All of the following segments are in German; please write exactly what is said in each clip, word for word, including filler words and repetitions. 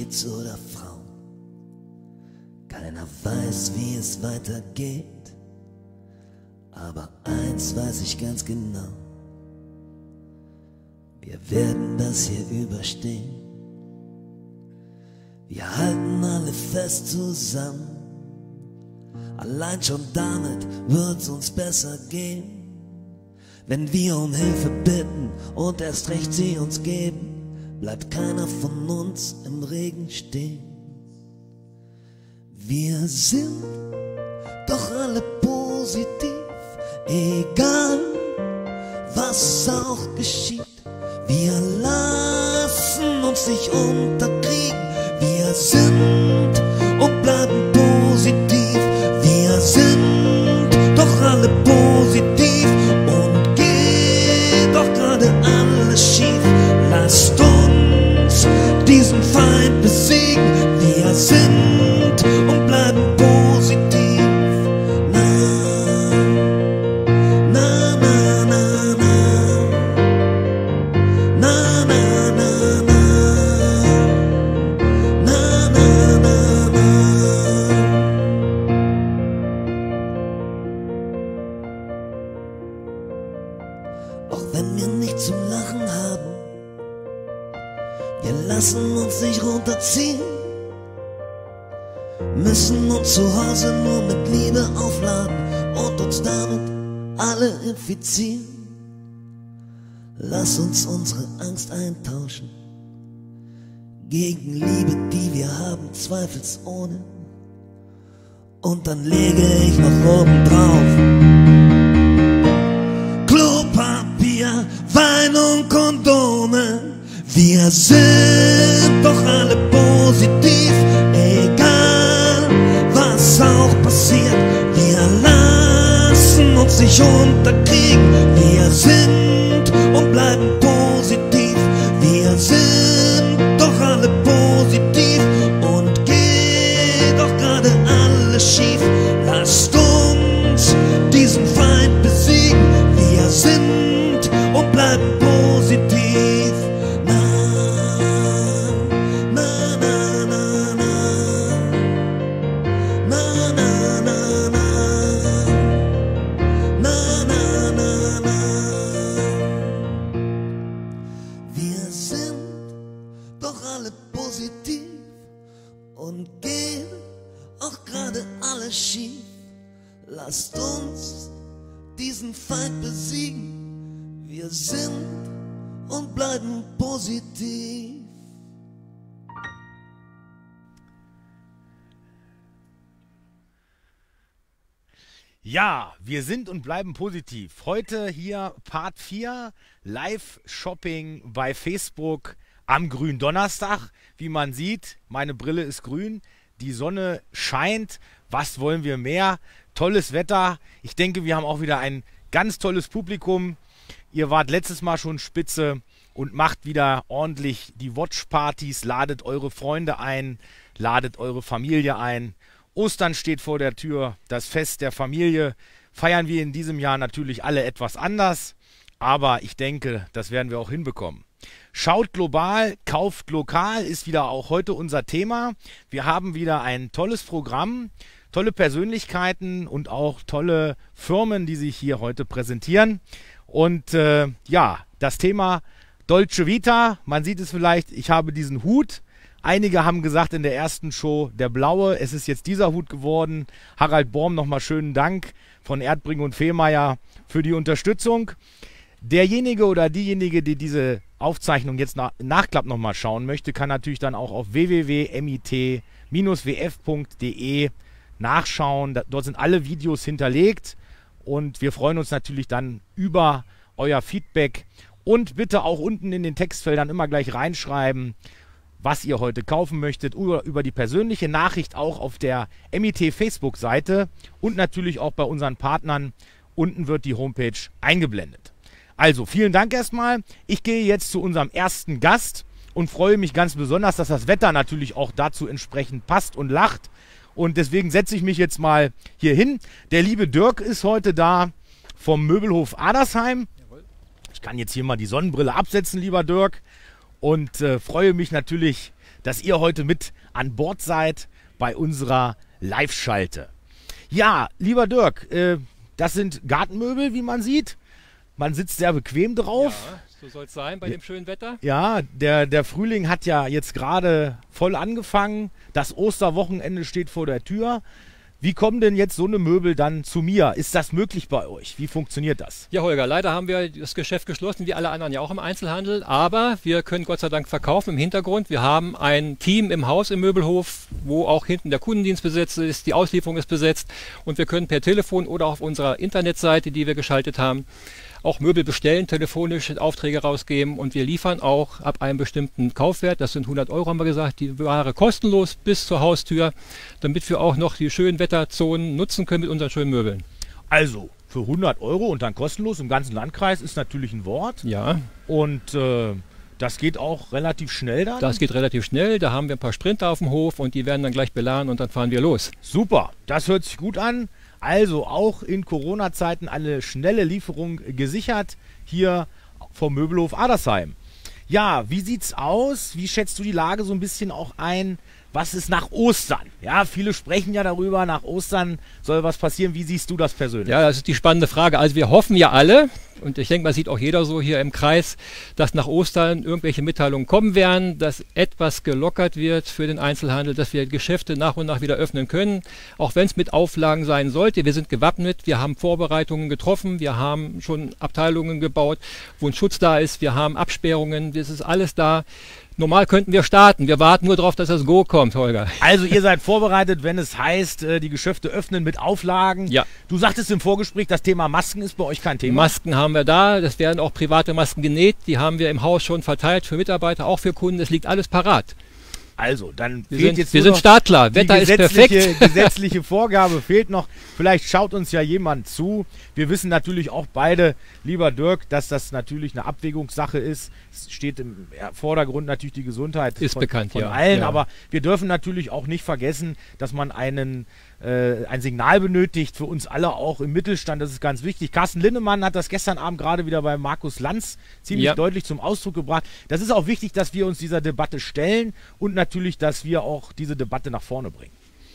Kids oder Frauen. Keiner weiß, wie es weitergeht, aber eins weiß ich ganz genau: Wir werden das hier überstehen. Wir halten alle fest zusammen. Allein schon damit wird's uns besser gehen. Wenn wir um Hilfe bitten und erst recht sie uns geben, bleibt keiner von uns im Regen stehen. Wir sind doch alle positiv, egal was auch geschieht. Wir lassen uns nicht unterkriegen. Wir sind und bleiben positiv. Wir sind doch alle positiv und geht doch gerade alles schief. Lasst uns diesen Feind besiegen. Wir sind und bleiben positiv. Na, na, na, na, na. Na, na, na, na. Na, na, na, na. Auch wenn wir nicht zum Lachen haben, wir lassen uns nicht runterziehen, müssen uns zu Hause nur mit Liebe aufladen und uns damit alle infizieren. Lass uns unsere Angst eintauschen gegen Liebe, die wir haben, zweifelsohne. Und dann lege ich noch oben drauf Klopapier, Wein und Kondome. Wir sind doch alle positiv, egal was auch passiert. Wir lassen uns nicht unterkriegen. Wir sind und bleiben positiv. Wir sind doch alle positiv und geht doch gerade alles schief. Lasst uns diesen Feind besiegen. Wir sind und bleiben positiv. Na, na, na, na, na. Na, na, na, na. Na, na, na, na. Wir sind doch alle positiv und gehen auch gerade alles schief. Lasst uns diesen Feind besiegen. Wir sind und bleiben positiv. Ja, wir sind und bleiben positiv. Heute hier Part vier, Live-Shopping bei Facebook am Gründonnerstag. Wie man sieht, meine Brille ist grün, die Sonne scheint. Was wollen wir mehr? Tolles Wetter. Ich denke, wir haben auch wieder ein ganz tolles Publikum. Ihr wart letztes Mal schon spitze und macht wieder ordentlich die Watch-Partys. Ladet eure Freunde ein, ladet eure Familie ein. Ostern steht vor der Tür, das Fest der Familie. Feiern wir in diesem Jahr natürlich alle etwas anders, aber ich denke, das werden wir auch hinbekommen. Schaut global, kauft lokal ist wieder auch heute unser Thema. Wir haben wieder ein tolles Programm, tolle Persönlichkeiten und auch tolle Firmen, die sich hier heute präsentieren. Und äh, ja, das Thema Dolce Vita, man sieht es vielleicht, ich habe diesen Hut. Einige haben gesagt in der ersten Show, der blaue, es ist jetzt dieser Hut geworden. Harald Borm, nochmal schönen Dank von Erdbring und Fehlmeier für die Unterstützung. Derjenige oder diejenige, die diese Aufzeichnung jetzt nach Nachklapp nochmal schauen möchte, kann natürlich dann auch auf w w w punkt m i t bindestrich w f punkt d e nachschauen. Dort sind alle Videos hinterlegt und wir freuen uns natürlich dann über euer Feedback. Und bitte auch unten in den Textfeldern immer gleich reinschreiben, was ihr heute kaufen möchtet, über, über die persönliche Nachricht auch auf der M I T Facebook-Seite und natürlich auch bei unseren Partnern. Unten wird die Homepage eingeblendet. Also, vielen Dank erstmal. Ich gehe jetzt zu unserem ersten Gast und freue mich ganz besonders, dass das Wetter natürlich auch dazu entsprechend passt und lacht. Und deswegen setze ich mich jetzt mal hier hin. Der liebe Dirk ist heute da vom Möbelhof Adersheim. Ich kann jetzt hier mal die Sonnenbrille absetzen, lieber Dirk. Und äh, freue mich natürlich, dass ihr heute mit an Bord seid bei unserer Live-Schalte. Ja, lieber Dirk, äh, das sind Gartenmöbel, wie man sieht. Man sitzt sehr bequem drauf. Ja, so soll es sein bei dem schönen Wetter. Ja, der, der Frühling hat ja jetzt gerade voll angefangen. Das Osterwochenende steht vor der Tür. Wie kommen denn jetzt so eine Möbel dann zu mir? Ist das möglich bei euch? Wie funktioniert das? Ja, Holger, leider haben wir das Geschäft geschlossen, wie alle anderen ja auch im Einzelhandel. Aber wir können Gott sei Dank verkaufen im Hintergrund. Wir haben ein Team im Haus im Möbelhof, wo auch hinten der Kundendienst besetzt ist, die Auslieferung ist besetzt. Und wir können per Telefon oder auf unserer Internetseite, die wir geschaltet haben, auch Möbel bestellen, telefonisch Aufträge rausgeben, und wir liefern auch ab einem bestimmten Kaufwert, das sind hundert Euro, haben wir gesagt, die Ware kostenlos bis zur Haustür, damit wir auch noch die schönen Wetterzonen nutzen können mit unseren schönen Möbeln. Also für hundert Euro und dann kostenlos im ganzen Landkreis ist natürlich ein Wort. Ja. Und äh, das geht auch relativ schnell dann? Das geht relativ schnell, da haben wir ein paar Sprinter auf dem Hof und die werden dann gleich beladen und dann fahren wir los. Super, das hört sich gut an. Also auch in Corona-Zeiten eine schnelle Lieferung gesichert hier vom Möbelhof Adersheim. Ja, wie sieht's aus? Wie schätzt du die Lage so ein bisschen auch ein? Was ist nach Ostern? Ja, viele sprechen ja darüber, nach Ostern soll was passieren. Wie siehst du das persönlich? Ja, das ist die spannende Frage. Also wir hoffen ja alle, und ich denke, man sieht auch jeder so hier im Kreis, dass nach Ostern irgendwelche Mitteilungen kommen werden, dass etwas gelockert wird für den Einzelhandel, dass wir Geschäfte nach und nach wieder öffnen können, auch wenn es mit Auflagen sein sollte. Wir sind gewappnet, wir haben Vorbereitungen getroffen, wir haben schon Abteilungen gebaut, wo ein Schutz da ist, wir haben Absperrungen, das ist alles da. Normal könnten wir starten. Wir warten nur darauf, dass das Go kommt, Holger. Also ihr seid vorbereitet, wenn es heißt, äh, die Geschäfte öffnen mit Auflagen. Ja. Du sagtest im Vorgespräch, das Thema Masken ist bei euch kein Thema. Masken haben wir da. Das werden auch private Masken genäht. Die haben wir im Haus schon verteilt für Mitarbeiter, auch für Kunden. Es liegt alles parat. Also, dann Wir fehlt sind, jetzt wir nur sind noch startklar. die Wetter ist gesetzliche, perfekt. gesetzliche Vorgabe fehlt noch. Vielleicht schaut uns ja jemand zu. Wir wissen natürlich auch beide, lieber Dirk, dass das natürlich eine Abwägungssache ist. Es steht im Vordergrund natürlich die Gesundheit Ist von, bekannt, von ja. allen. Ja. Aber wir dürfen natürlich auch nicht vergessen, dass man einen, äh, ein Signal benötigt für uns alle, auch im Mittelstand. Das ist ganz wichtig. Carsten Linnemann hat das gestern Abend gerade wieder bei Markus Lanz ziemlich Ja. deutlich zum Ausdruck gebracht. Das ist auch wichtig, dass wir uns dieser Debatte stellen und natürlich, dass wir auch diese Debatte nach vorne bringen.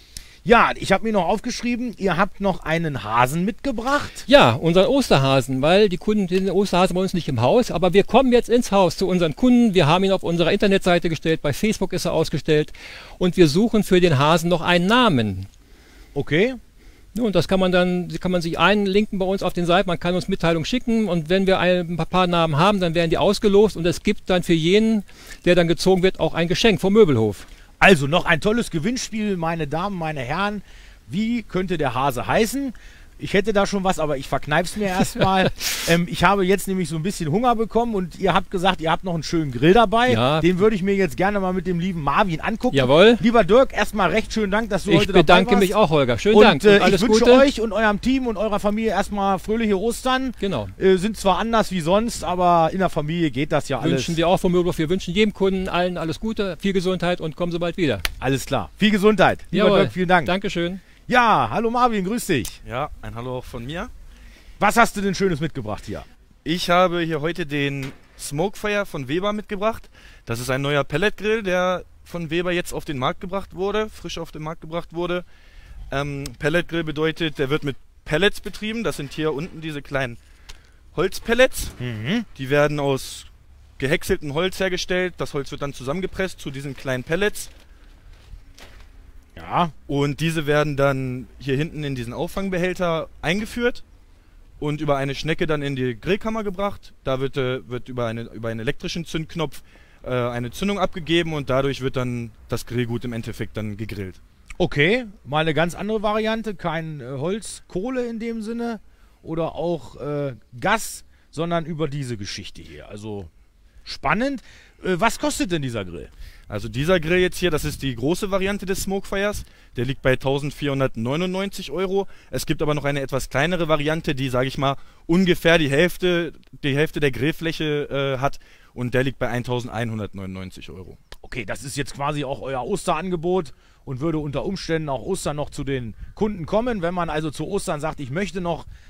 Ja, ich habe mir noch aufgeschrieben, ihr habt noch einen Hasen mitgebracht. Ja, unseren Osterhasen, weil die Kunden, den Osterhasen bei uns nicht im Haus, aber wir kommen jetzt ins Haus zu unseren Kunden. Wir haben ihn auf unserer Internetseite gestellt, bei Facebook ist er ausgestellt und wir suchen für den Hasen noch einen Namen. Okay. Ja, und das kann man dann, kann man sich einlinken bei uns auf den Seiten, man kann uns Mitteilungen schicken und wenn wir ein paar Namen haben, dann werden die ausgelost und es gibt dann für jeden, der dann gezogen wird, auch ein Geschenk vom Möbelhof. Also noch ein tolles Gewinnspiel, meine Damen, meine Herren. Wie könnte der Hase heißen? Ich hätte da schon was, aber ich verkneif's mir erstmal. ähm, ich habe jetzt nämlich so ein bisschen Hunger bekommen und ihr habt gesagt, ihr habt noch einen schönen Grill dabei. Ja. Den würde ich mir jetzt gerne mal mit dem lieben Marvin angucken. Jawohl. Lieber Dirk, erstmal recht schönen Dank, dass du Ich heute dabei warst. bedanke mich auch, Holger. Schönen Und, Dank. Äh, Und alles ich wünsche Gute. euch und eurem Team und eurer Familie erstmal fröhliche Ostern. Genau. Äh, sind zwar anders wie sonst, aber in der Familie geht das ja alles. Wünschen wir auch vom Möbelhof. Wir wünschen jedem Kunden allen alles Gute, viel Gesundheit und kommen so bald wieder. Alles klar. Viel Gesundheit. Lieber Jawohl. Dirk, vielen Dank. Dankeschön. Ja, hallo Marvin, grüß dich. Ja, ein Hallo auch von mir. Was hast du denn Schönes mitgebracht hier? Ich habe hier heute den Smokefire von Weber mitgebracht. Das ist ein neuer Pelletgrill, der von Weber jetzt auf den Markt gebracht wurde, frisch auf den Markt gebracht wurde. Ähm, Pelletgrill bedeutet, der wird mit Pellets betrieben. Das sind hier unten diese kleinen Holzpellets. Mhm. Die werden aus gehäckseltem Holz hergestellt. Das Holz wird dann zusammengepresst zu diesen kleinen Pellets. Ja. Und diese werden dann hier hinten in diesen Auffangbehälter eingeführt und über eine Schnecke dann in die Grillkammer gebracht. Da wird, äh, wird über, eine, über einen elektrischen Zündknopf äh, eine Zündung abgegeben und dadurch wird dann das Grillgut im Endeffekt dann gegrillt. Okay, mal eine ganz andere Variante. Kein äh, Holz, Kohle in dem Sinne oder auch äh, Gas, sondern über diese Geschichte hier. Also spannend. Äh, was kostet denn dieser Grill? Also dieser Grill jetzt hier, das ist die große Variante des Smokefires. Der liegt bei eintausendvierhundertneunundneunzig Euro. Es gibt aber noch eine etwas kleinere Variante, die, sage ich mal, ungefähr die Hälfte, die Hälfte der Grillfläche äh, hat. Und der liegt bei eintausendeinhundertneunundneunzig Euro. Okay, das ist jetzt quasi auch euer Osterangebot und würde unter Umständen auch Ostern noch zu den Kunden kommen. Wenn man also zu Ostern sagt, ich möchte noch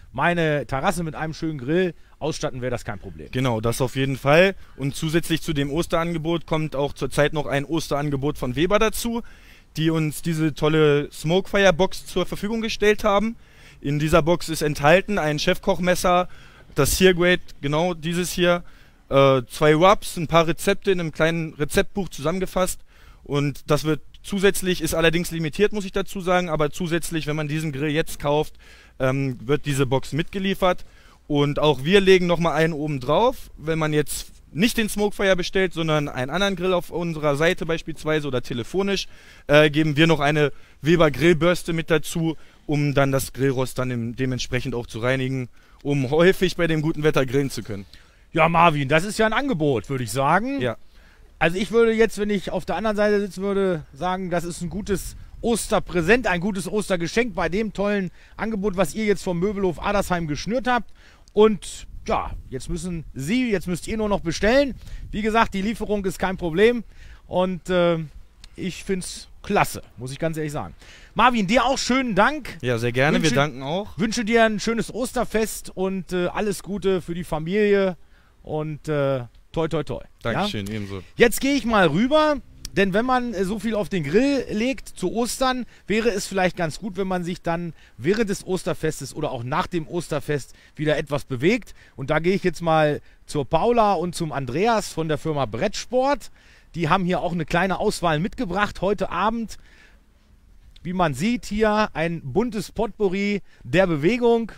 meine Terrasse mit einem schönen Grill, ausstatten wäre das kein Problem. Genau, das auf jeden Fall. Und zusätzlich zu dem Osterangebot kommt auch zurzeit noch ein Osterangebot von Weber dazu, die uns diese tolle Smokefire Box zur Verfügung gestellt haben. In dieser Box ist enthalten ein Chefkochmesser, das Seargrade, genau dieses hier, äh, zwei Rubs, ein paar Rezepte in einem kleinen Rezeptbuch zusammengefasst. Und das wird zusätzlich, ist allerdings limitiert, muss ich dazu sagen, aber zusätzlich, wenn man diesen Grill jetzt kauft, ähm, wird diese Box mitgeliefert. Und auch wir legen nochmal einen oben drauf, wenn man jetzt nicht den Smokefire bestellt, sondern einen anderen Grill auf unserer Seite beispielsweise oder telefonisch, äh, geben wir noch eine Weber Grillbürste mit dazu, um dann das Grillrost dann im, dementsprechend auch zu reinigen, um häufig bei dem guten Wetter grillen zu können. Ja, Marvin, das ist ja ein Angebot, würde ich sagen. Ja. Also ich würde jetzt, wenn ich auf der anderen Seite sitzen würde, sagen, das ist ein gutes Osterpräsent, ein gutes Ostergeschenk bei dem tollen Angebot, was ihr jetzt vom Möbelhof Adersheim geschnürt habt. Und ja, jetzt müssen Sie, jetzt müsst ihr nur noch bestellen. Wie gesagt, die Lieferung ist kein Problem. Und äh, ich finde es klasse, muss ich ganz ehrlich sagen. Marvin, dir auch schönen Dank. Ja, sehr gerne, wünsche, wir danken auch. Wünsche dir ein schönes Osterfest und äh, alles Gute für die Familie und äh, toi toi toi. Dankeschön, ja? ebenso. Jetzt gehe ich mal rüber, denn wenn man äh, so viel auf den Grill legt zu Ostern, wäre es vielleicht ganz gut, wenn man sich dann während des Osterfestes oder auch nach dem Osterfest wieder etwas bewegt. Und da gehe ich jetzt mal zur Paula und zum Andreas von der Firma Brettsport. Die haben hier auch eine kleine Auswahl mitgebracht heute Abend. Wie man sieht hier ein buntes Potpourri der Bewegung.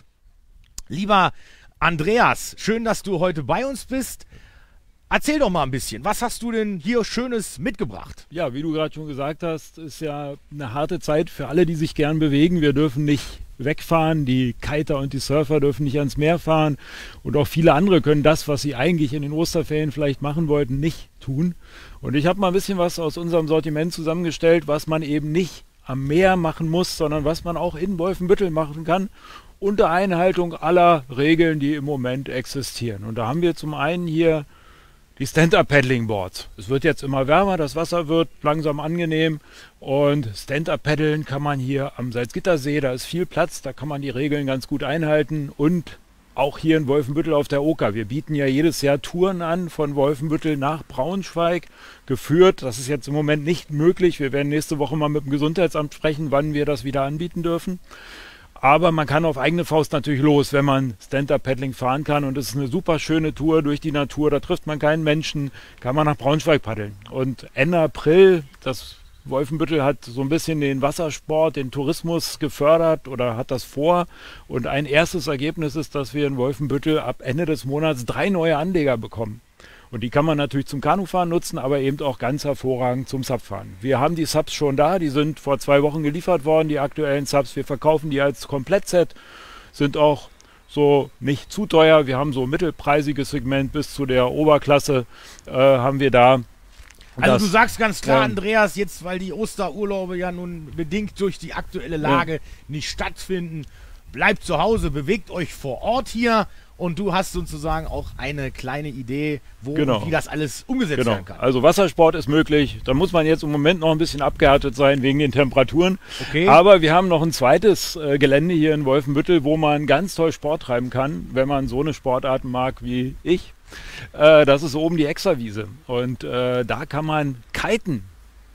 Lieber Andreas, schön, dass du heute bei uns bist. Erzähl doch mal ein bisschen, was hast du denn hier Schönes mitgebracht? Ja, wie du gerade schon gesagt hast, ist ja eine harte Zeit für alle, die sich gern bewegen. Wir dürfen nicht wegfahren, die Kiter und die Surfer dürfen nicht ans Meer fahren und auch viele andere können das, was sie eigentlich in den Osterferien vielleicht machen wollten, nicht tun. Und ich habe mal ein bisschen was aus unserem Sortiment zusammengestellt, was man eben nicht am Meer machen muss, sondern was man auch in Wolfenbüttel machen kann, unter Einhaltung aller Regeln, die im Moment existieren. Und da haben wir zum einen hier die Stand-Up-Paddling-Boards. Es wird jetzt immer wärmer, das Wasser wird langsam angenehm und Stand-Up-Paddeln kann man hier am Salzgittersee, da ist viel Platz, da kann man die Regeln ganz gut einhalten und auch hier in Wolfenbüttel auf der Oker. Wir bieten ja jedes Jahr Touren an von Wolfenbüttel nach Braunschweig, geführt. Das ist jetzt im Moment nicht möglich. Wir werden nächste Woche mal mit dem Gesundheitsamt sprechen, wann wir das wieder anbieten dürfen. Aber man kann auf eigene Faust natürlich los, wenn man Stand-Up-Paddling fahren kann. Und es ist eine super schöne Tour durch die Natur. Da trifft man keinen Menschen, kann man nach Braunschweig paddeln. Und Ende April, das Wolfenbüttel hat so ein bisschen den Wassersport, den Tourismus gefördert oder hat das vor. Und ein erstes Ergebnis ist, dass wir in Wolfenbüttel ab Ende des Monats drei neue Anleger bekommen. Und die kann man natürlich zum Kanufahren nutzen, aber eben auch ganz hervorragend zum Subfahren. Wir haben die Subs schon da, die sind vor zwei Wochen geliefert worden, die aktuellen Subs. Wir verkaufen die als Komplettset, sind auch so nicht zu teuer. Wir haben so ein mittelpreisiges Segment bis zu der Oberklasse äh, haben wir da. Also das, du sagst ganz klar, ja. Andreas, jetzt weil die Osterurlaube ja nun bedingt durch die aktuelle Lage ja. nicht stattfinden, bleibt zu Hause, bewegt euch vor Ort hier. Und du hast sozusagen auch eine kleine Idee, wo genau. und wie das alles umgesetzt genau. werden kann. Also Wassersport ist möglich. Da muss man jetzt im Moment noch ein bisschen abgehärtet sein wegen den Temperaturen. Okay. Aber wir haben noch ein zweites äh, Gelände hier in Wolfenbüttel, wo man ganz toll Sport treiben kann, wenn man so eine Sportarten mag wie ich. Äh, das ist oben die Extrawiese. Und äh, da kann man kiten.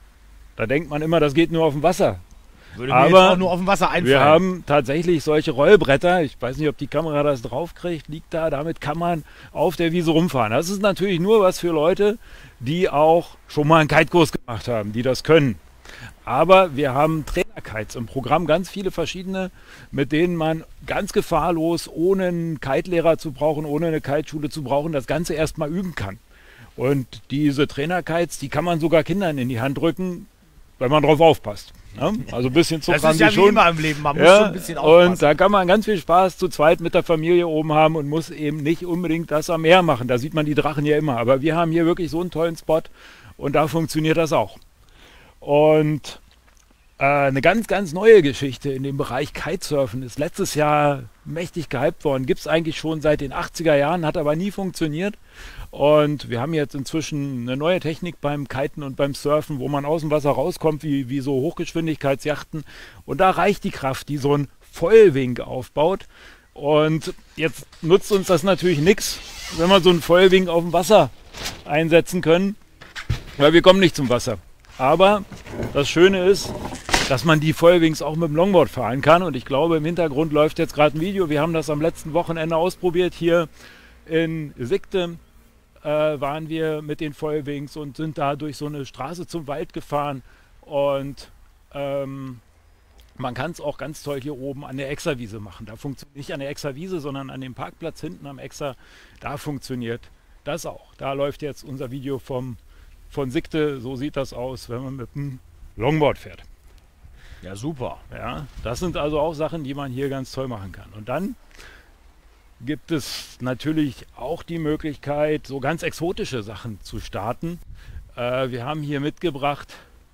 Da denkt man immer, das geht nur auf dem Wasser. Würde mir Aber jetzt auch nur auf dem Wasser einfallen. Wir haben tatsächlich solche Rollbretter. Ich weiß nicht, ob die Kamera das draufkriegt. Liegt da. Damit kann man auf der Wiese rumfahren. Das ist natürlich nur was für Leute, die auch schon mal einen Kitekurs gemacht haben, die das können. Aber wir haben Trainerkites im Programm, ganz viele verschiedene, mit denen man ganz gefahrlos, ohne einen Kitelehrer zu brauchen, ohne eine Kiteschule zu brauchen, das Ganze erstmal üben kann. Und diese Trainerkites, die kann man sogar Kindern in die Hand drücken, wenn man drauf aufpasst. Ja? Also ein bisschen Zucker das ist ja wie schon. immer im Leben, man ja, muss schon ein bisschen aufpassen. Und da kann man ganz viel Spaß zu zweit mit der Familie oben haben und muss eben nicht unbedingt das am Meer machen. Da sieht man die Drachen ja immer. Aber wir haben hier wirklich so einen tollen Spot und da funktioniert das auch. Und äh, eine ganz, ganz neue Geschichte in dem Bereich Kitesurfen ist letztes Jahr mächtig gehypt worden. Gibt es eigentlich schon seit den achtziger Jahren, hat aber nie funktioniert. Und wir haben jetzt inzwischen eine neue Technik beim Kiten und beim Surfen, wo man aus dem Wasser rauskommt, wie, wie so Hochgeschwindigkeitsjachten. Und da reicht die Kraft, die so ein Vollwink aufbaut. Und jetzt nutzt uns das natürlich nichts, wenn wir so einen Feuerwing auf dem Wasser einsetzen können, weil wir kommen nicht zum Wasser. Aber das Schöne ist, dass man die Feuerwings auch mit dem Longboard fahren kann. Und ich glaube, im Hintergrund läuft jetzt gerade ein Video. Wir haben das am letzten Wochenende ausprobiert. Hier in Sickte äh, waren wir mit den Feuerwings und sind da durch so eine Straße zum Wald gefahren. Und ähm, man kann es auch ganz toll hier oben an der Exerwiese machen. Da funktioniert nicht an der Exerwiese, sondern an dem Parkplatz hinten am Exer. Da funktioniert das auch. Da läuft jetzt unser Video vom, von Sickte. So sieht das aus, wenn man mit dem Longboard fährt. Ja, super. Ja, das sind also auch Sachen, die man hier ganz toll machen kann. Und dann gibt es natürlich auch die Möglichkeit, so ganz exotische Sachen zu starten. Äh, wir haben hier mitgebracht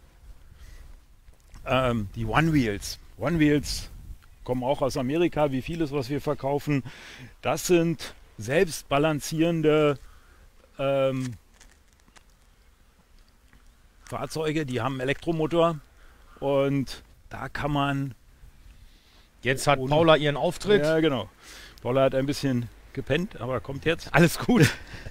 ähm, die One Wheels. One Wheels kommen auch aus Amerika, wie vieles, was wir verkaufen. Das sind selbstbalancierende ähm, Fahrzeuge, die haben einen Elektromotor und da kann man... Jetzt hat Paula ihren Auftritt. Ja, genau. Paula hat ein bisschen gepennt, aber kommt jetzt. Alles gut.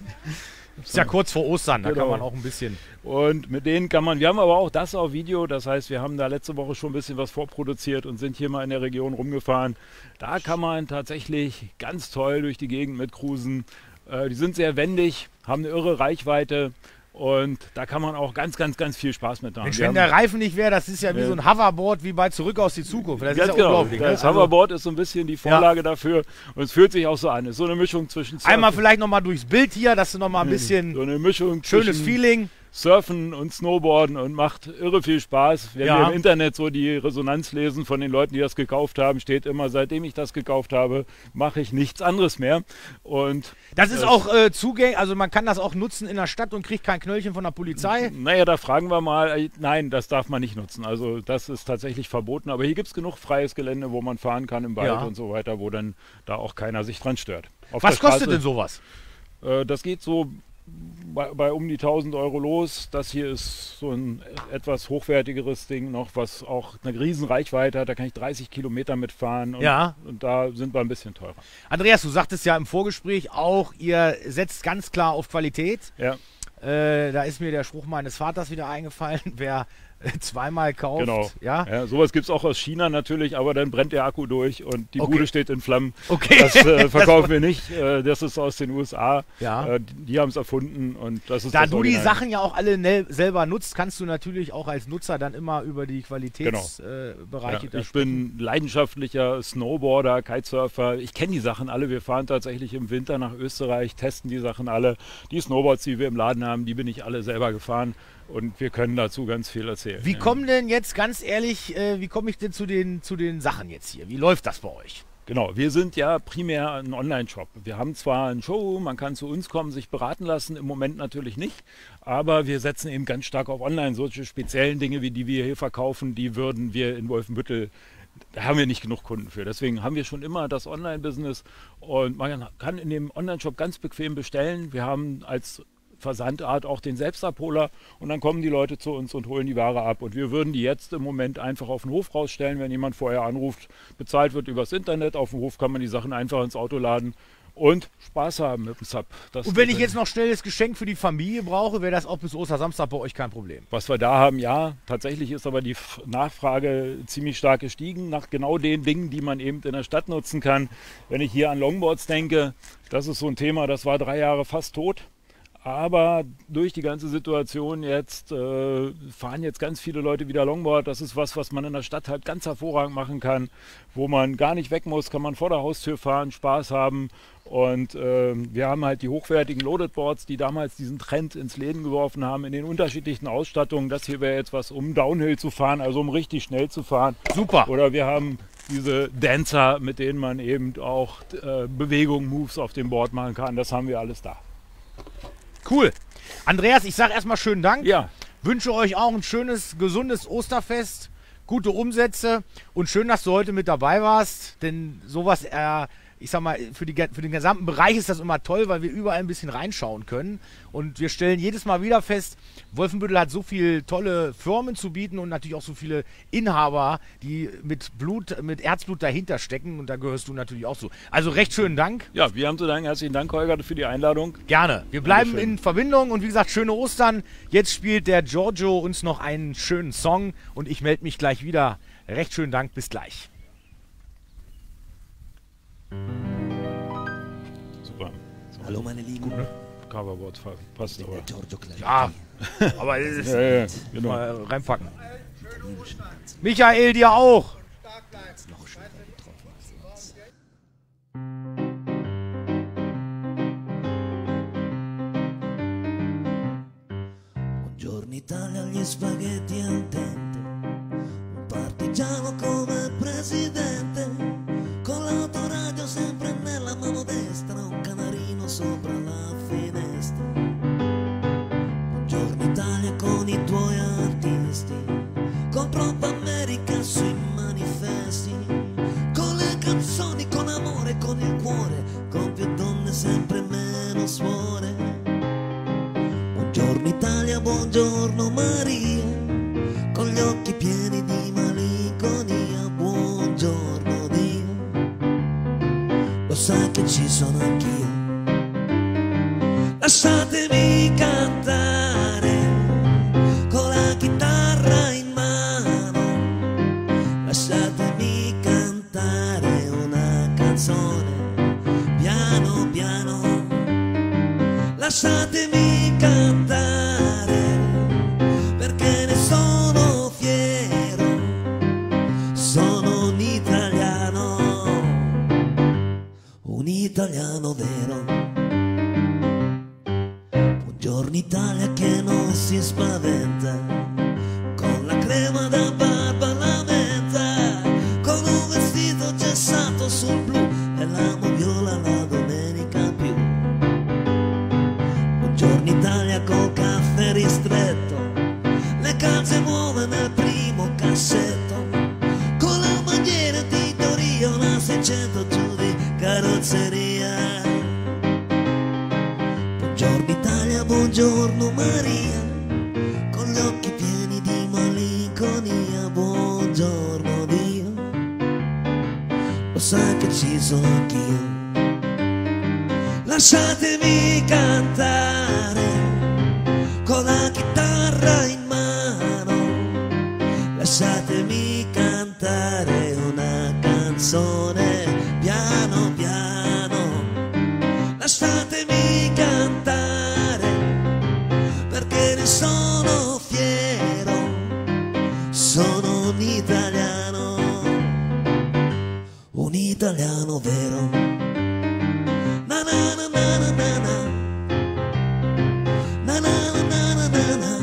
Ist ja kurz vor Ostern, da Genau. kann man auch ein bisschen... Und mit denen kann man, wir haben aber auch das auf Video, das heißt, wir haben da letzte Woche schon ein bisschen was vorproduziert und sind hier mal in der Region rumgefahren. Da kann man tatsächlich ganz toll durch die Gegend mit cruisen. Äh, die sind sehr wendig, haben eine irre Reichweite. Und da kann man auch ganz, ganz, ganz viel Spaß mit haben. Mensch, Wir wenn haben- der Reifen nicht wäre, das ist ja wie Ja. so ein Hoverboard wie bei Zurück aus die Zukunft. Das Ganz ist ja genau. unglaublich. ne? Das Also, Hoverboard ist so ein bisschen die Vorlage dafür und es fühlt sich auch so an. Es ist so eine Mischung zwischen einmal Surfen- vielleicht nochmal durchs Bild hier, dass du nochmal ein bisschen so eine Mischung schönes zwischen Feeling. Surfen und Snowboarden und macht irre viel Spaß. Wenn Ja. wir im Internet so die Resonanz lesen von den Leuten, die das gekauft haben, steht immer, seitdem ich das gekauft habe, mache ich nichts anderes mehr. Und Das ist auch äh, zugänglich, also man kann das auch nutzen in der Stadt und kriegt kein Knöllchen von der Polizei. naja, da fragen wir mal, äh, nein, das darf man nicht nutzen. Also das ist tatsächlich verboten. Aber hier gibt es genug freies Gelände, wo man fahren kann im Wald Ja. und so weiter, wo dann da auch keiner sich dran stört. Auf Was der kostet Straße- denn sowas? Äh, das geht so bei, bei um die tausend Euro los. Das hier ist so ein etwas hochwertigeres Ding noch, was auch eine riesen Reichweite hat. Da kann ich dreißig Kilometer mitfahren und, Ja. und da sind wir ein bisschen teurer. Andreas, du sagtest ja im Vorgespräch auch, ihr setzt ganz klar auf Qualität. Ja, Äh, da ist mir der Spruch meines Vaters wieder eingefallen, wer äh, zweimal kauft. genau. Ja? Ja, sowas gibt es auch aus China natürlich, aber dann brennt der Akku durch und die Okay. Bude steht in Flammen. Okay. Das äh, verkaufen wir nicht. Äh, das ist aus den U S A. Ja. Äh, die die haben es erfunden und das ist Da das du die Original. Sachen ja auch alle ne selber nutzt, kannst du natürlich auch als Nutzer dann immer über die Qualitätsbereiche äh, Bereiche Ja, da ich sprechen. bin leidenschaftlicher Snowboarder, Kitesurfer. Ich kenne die Sachen alle. Wir fahren tatsächlich im Winter nach Österreich, testen die Sachen alle. Die Snowboards, die wir im Laden haben, die bin ich alle selber gefahren und wir können dazu ganz viel erzählen. Wie ja. kommen denn jetzt, ganz ehrlich, äh, wie komme ich denn zu den, zu den Sachen jetzt hier? Wie läuft das bei euch? Genau, wir sind ja primär ein Online-Shop. Wir haben zwar ein Showroom, man kann zu uns kommen, sich beraten lassen, im Moment natürlich nicht, aber wir setzen eben ganz stark auf Online. Solche speziellen Dinge, wie die wir hier verkaufen, die würden wir in Wolfenbüttel, da haben wir nicht genug Kunden für. Deswegen haben wir schon immer das Online-Business und man kann in dem Online-Shop ganz bequem bestellen. Wir haben als Versandart auch den Selbstabholer und dann kommen die Leute zu uns und holen die Ware ab. Und wir würden die jetzt im Moment einfach auf den Hof rausstellen, wenn jemand vorher anruft, bezahlt wird übers Internet. Auf dem Hof kann man die Sachen einfach ins Auto laden und Spaß haben mit dem Sub. Das Und wenn ich ist- jetzt noch schnell das Geschenk für die Familie brauche, wäre das auch bis Ostersamstag bei euch kein Problem. Was wir da haben, ja, tatsächlich ist aber die F- Nachfrage ziemlich stark gestiegen nach genau den Dingen, die man eben in der Stadt nutzen kann. Wenn ich hier an Longboards denke, das ist so ein Thema, das war drei Jahre fast tot. Aber durch die ganze Situation jetzt äh, fahren jetzt ganz viele Leute wieder Longboard. Das ist was, was man in der Stadt halt ganz hervorragend machen kann, wo man gar nicht weg muss, kann man vor der Haustür fahren, Spaß haben. Und äh, wir haben halt die hochwertigen Loaded Boards, die damals diesen Trend ins Leben geworfen haben, in den unterschiedlichen Ausstattungen. Das hier wäre jetzt was, um Downhill zu fahren, also um richtig schnell zu fahren. Super. Oder wir haben diese Dancer, mit denen man eben auch äh, Bewegungen, Moves auf dem Board machen kann. Das haben wir alles da. Cool. Andreas, ich sage erstmal schönen Dank. Ja, Wünsche euch auch ein schönes, gesundes Osterfest, gute Umsätze und schön, dass du heute mit dabei warst, denn sowas äh, ich sag mal, für, die, für den gesamten Bereich ist das immer toll, weil wir überall ein bisschen reinschauen können. Und wir stellen jedes Mal wieder fest, Wolfenbüttel hat so viele tolle Firmen zu bieten und natürlich auch so viele Inhaber, die mit Blut, mit Herzblut dahinter stecken. Und da gehörst du natürlich auch zu. Also recht schönen Dank. Ja, wir haben zu danken. Herzlichen Dank, Holger, für die Einladung. Gerne. Wir bleiben Dankeschön. in Verbindung und wie gesagt, schöne Ostern. Jetzt spielt der Giorgio uns noch einen schönen Song und ich melde mich gleich wieder. Recht schönen Dank, bis gleich. Super. Hallo meine Lieben. Gut, ne? Coverboard passt aber. Giorgio Clary. Ja, aber es ist Ja, ja, genau. mal reinpacken. Michael, dir auch. Noch schwerer getroffen als sonst. Buongiorno Italia, gli spaghetti al dente, un partigiano come presidente, con l'autoradio sempre nella mano destra, un canarino sopra la finestra. Buongiorno Italia con i tuoi artisti, con troppa America sui manifesti, con le canzoni, con amore, con il cuore, con più donne sempre meno suore. Buongiorno Italia, buongiorno Maria, con gli occhi pieni di malinconia, buongiorno Dio, lo sai che ci sono anch'io. Lasciatemi cantare con la chitarra in mano, lasciatemi cantare una canzone piano piano, lasciatemi cantare perché ne sono fiero, sono un italiano, un italiano vero. Buongiorno Italia che non si spaventa, con la crema da barba alla menta, con un vestito gessato sul blu e la moviola la domenica più. Buongiorno Italia col caffè ristretto, le calze nuove nel primo cassetto, con la bandiera di Torio, la seicento giù di carrozzeria. Buongiorno Italia, buongiorno Maria, con gli occhi pieni di malinconia, buongiorno Dio, lo sai che ci sono anch'io. Lasciatemi cantare con la chitarra in mano, lasciatemi cantare una canzone piano piano, lasciatemi cantare perché ne sono fiero, sono un italiano, un italiano vero. Na na na na na na na. Na na na na na na na.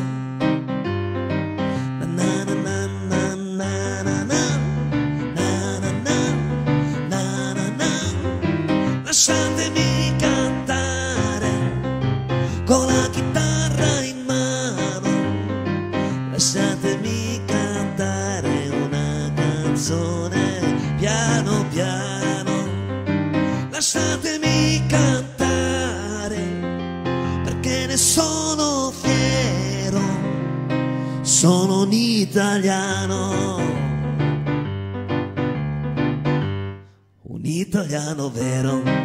Na na na na na na na na. Na na na na na na. Lasciatemi cantare con la chitarra in mano, lasciatemi cantare una canzone piano piano, lasciatemi cantare perché ne sono fiero, sono un italiano, un italiano vero.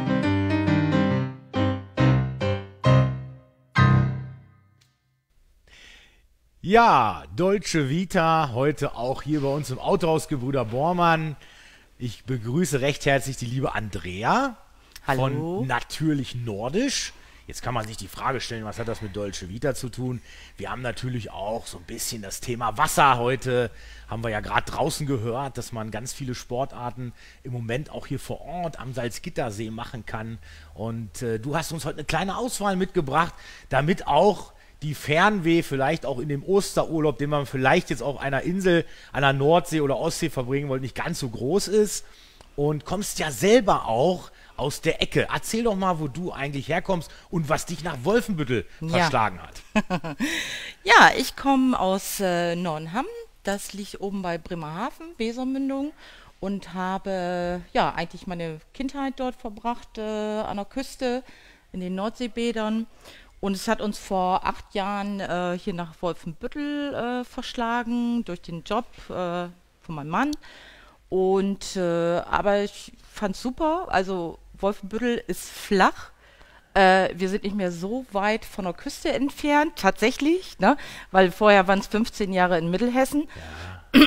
Ja, Dolce Vita, heute auch hier bei uns im Autohaus Gebrüder Bormann. Ich begrüße recht herzlich die liebe Andrea. Hallo. Von Natürlich Nordisch. Jetzt kann man sich die Frage stellen, was hat das mit Dolce Vita zu tun? Wir haben natürlich auch so ein bisschen das Thema Wasser heute. Haben wir ja gerade draußen gehört, dass man ganz viele Sportarten im Moment auch hier vor Ort am Salzgittersee machen kann. Und äh, du hast uns heute eine kleine Auswahl mitgebracht, damit auch die Fernweh vielleicht auch in dem Osterurlaub, den man vielleicht jetzt auf einer Insel an der Nordsee oder Ostsee verbringen wollte, nicht ganz so groß ist. Und kommst ja selber auch aus der Ecke. Erzähl doch mal, wo du eigentlich herkommst und was dich nach Wolfenbüttel Ja. verschlagen hat. Ja, ich komme aus äh, Nornham. Das liegt oben bei Bremerhaven, Wesermündung. und habe ja eigentlich meine Kindheit dort verbracht, äh, an der Küste, in den Nordseebädern. Und es hat uns vor acht Jahren äh, hier nach Wolfenbüttel äh, verschlagen, durch den Job äh, von meinem Mann. Und, äh, aber ich fand es super, also Wolfenbüttel ist flach. Äh, wir sind nicht mehr so weit von der Küste entfernt, tatsächlich, ne? Weil vorher waren es fünfzehn Jahre in Mittelhessen. Ja.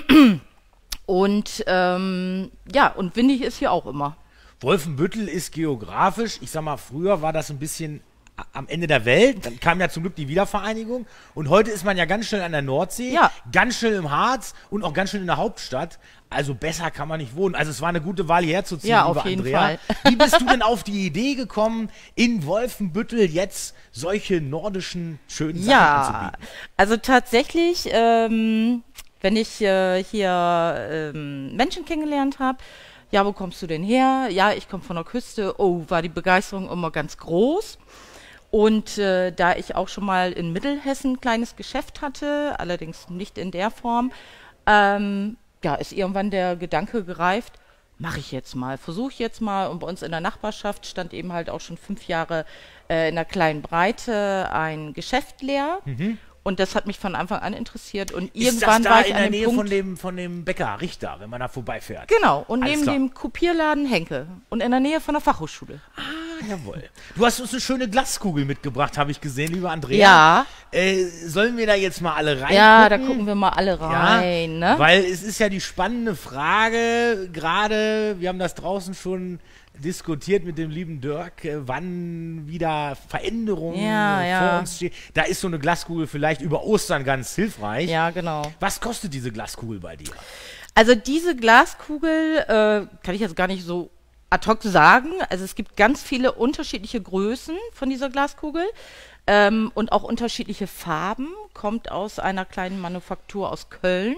Und ähm, ja, und windig ist hier auch immer. Wolfenbüttel ist geografisch, ich sag mal, früher war das ein bisschen a- am Ende der Welt, dann kam ja zum Glück die Wiedervereinigung und heute ist man ja ganz schnell an der Nordsee, Ja. ganz schnell im Harz und auch ganz schnell in der Hauptstadt. Also besser kann man nicht wohnen. Also es war eine gute Wahl, hierher zu ziehen, Ja, liebe auf jeden Andrea. Fall. Wie bist du denn auf die Idee gekommen, in Wolfenbüttel jetzt solche nordischen schönen Sachen Ja, anzubieten? also tatsächlich, ähm, wenn ich äh, hier ähm, Menschen kennengelernt habe, ja, wo kommst du denn her? Ja, ich komme von der Küste. Oh, war die Begeisterung immer ganz groß. Und äh, da ich auch schon mal in Mittelhessen ein kleines Geschäft hatte, allerdings nicht in der Form, ähm, ja, ist irgendwann der Gedanke gereift, mache ich jetzt mal, versuche ich jetzt mal. Und bei uns in der Nachbarschaft stand eben halt auch schon fünf Jahre äh, in der kleinen Breite ein Geschäft leer. Und das hat mich von Anfang an interessiert. Und Ist irgendwann das da war ich in an der dem Nähe Punkt, von dem, von dem Bäcker Richter, wenn man da vorbeifährt? genau, und Alles neben klar. dem Kopierladen Henke und in der Nähe von der Fachhochschule. Ah, jawohl. Du hast uns eine schöne Glaskugel mitgebracht, habe ich gesehen, liebe Andrea. Ja, Äh, sollen wir da jetzt mal alle rein? ja, da gucken wir mal alle rein, Ja, ne? weil es ist ja die spannende Frage, gerade, wir haben das draußen schon diskutiert mit dem lieben Dirk, äh, wann wieder Veränderungen Ja, äh, ja. vor uns stehen. Da ist so eine Glaskugel vielleicht über Ostern ganz hilfreich. Ja, genau. Was kostet diese Glaskugel bei dir? Also diese Glaskugel äh, kann ich jetzt gar nicht so ad hoc sagen. Also es gibt ganz viele unterschiedliche Größen von dieser Glaskugel ähm, und auch unterschiedliche Farben. Kommt aus einer kleinen Manufaktur aus Köln.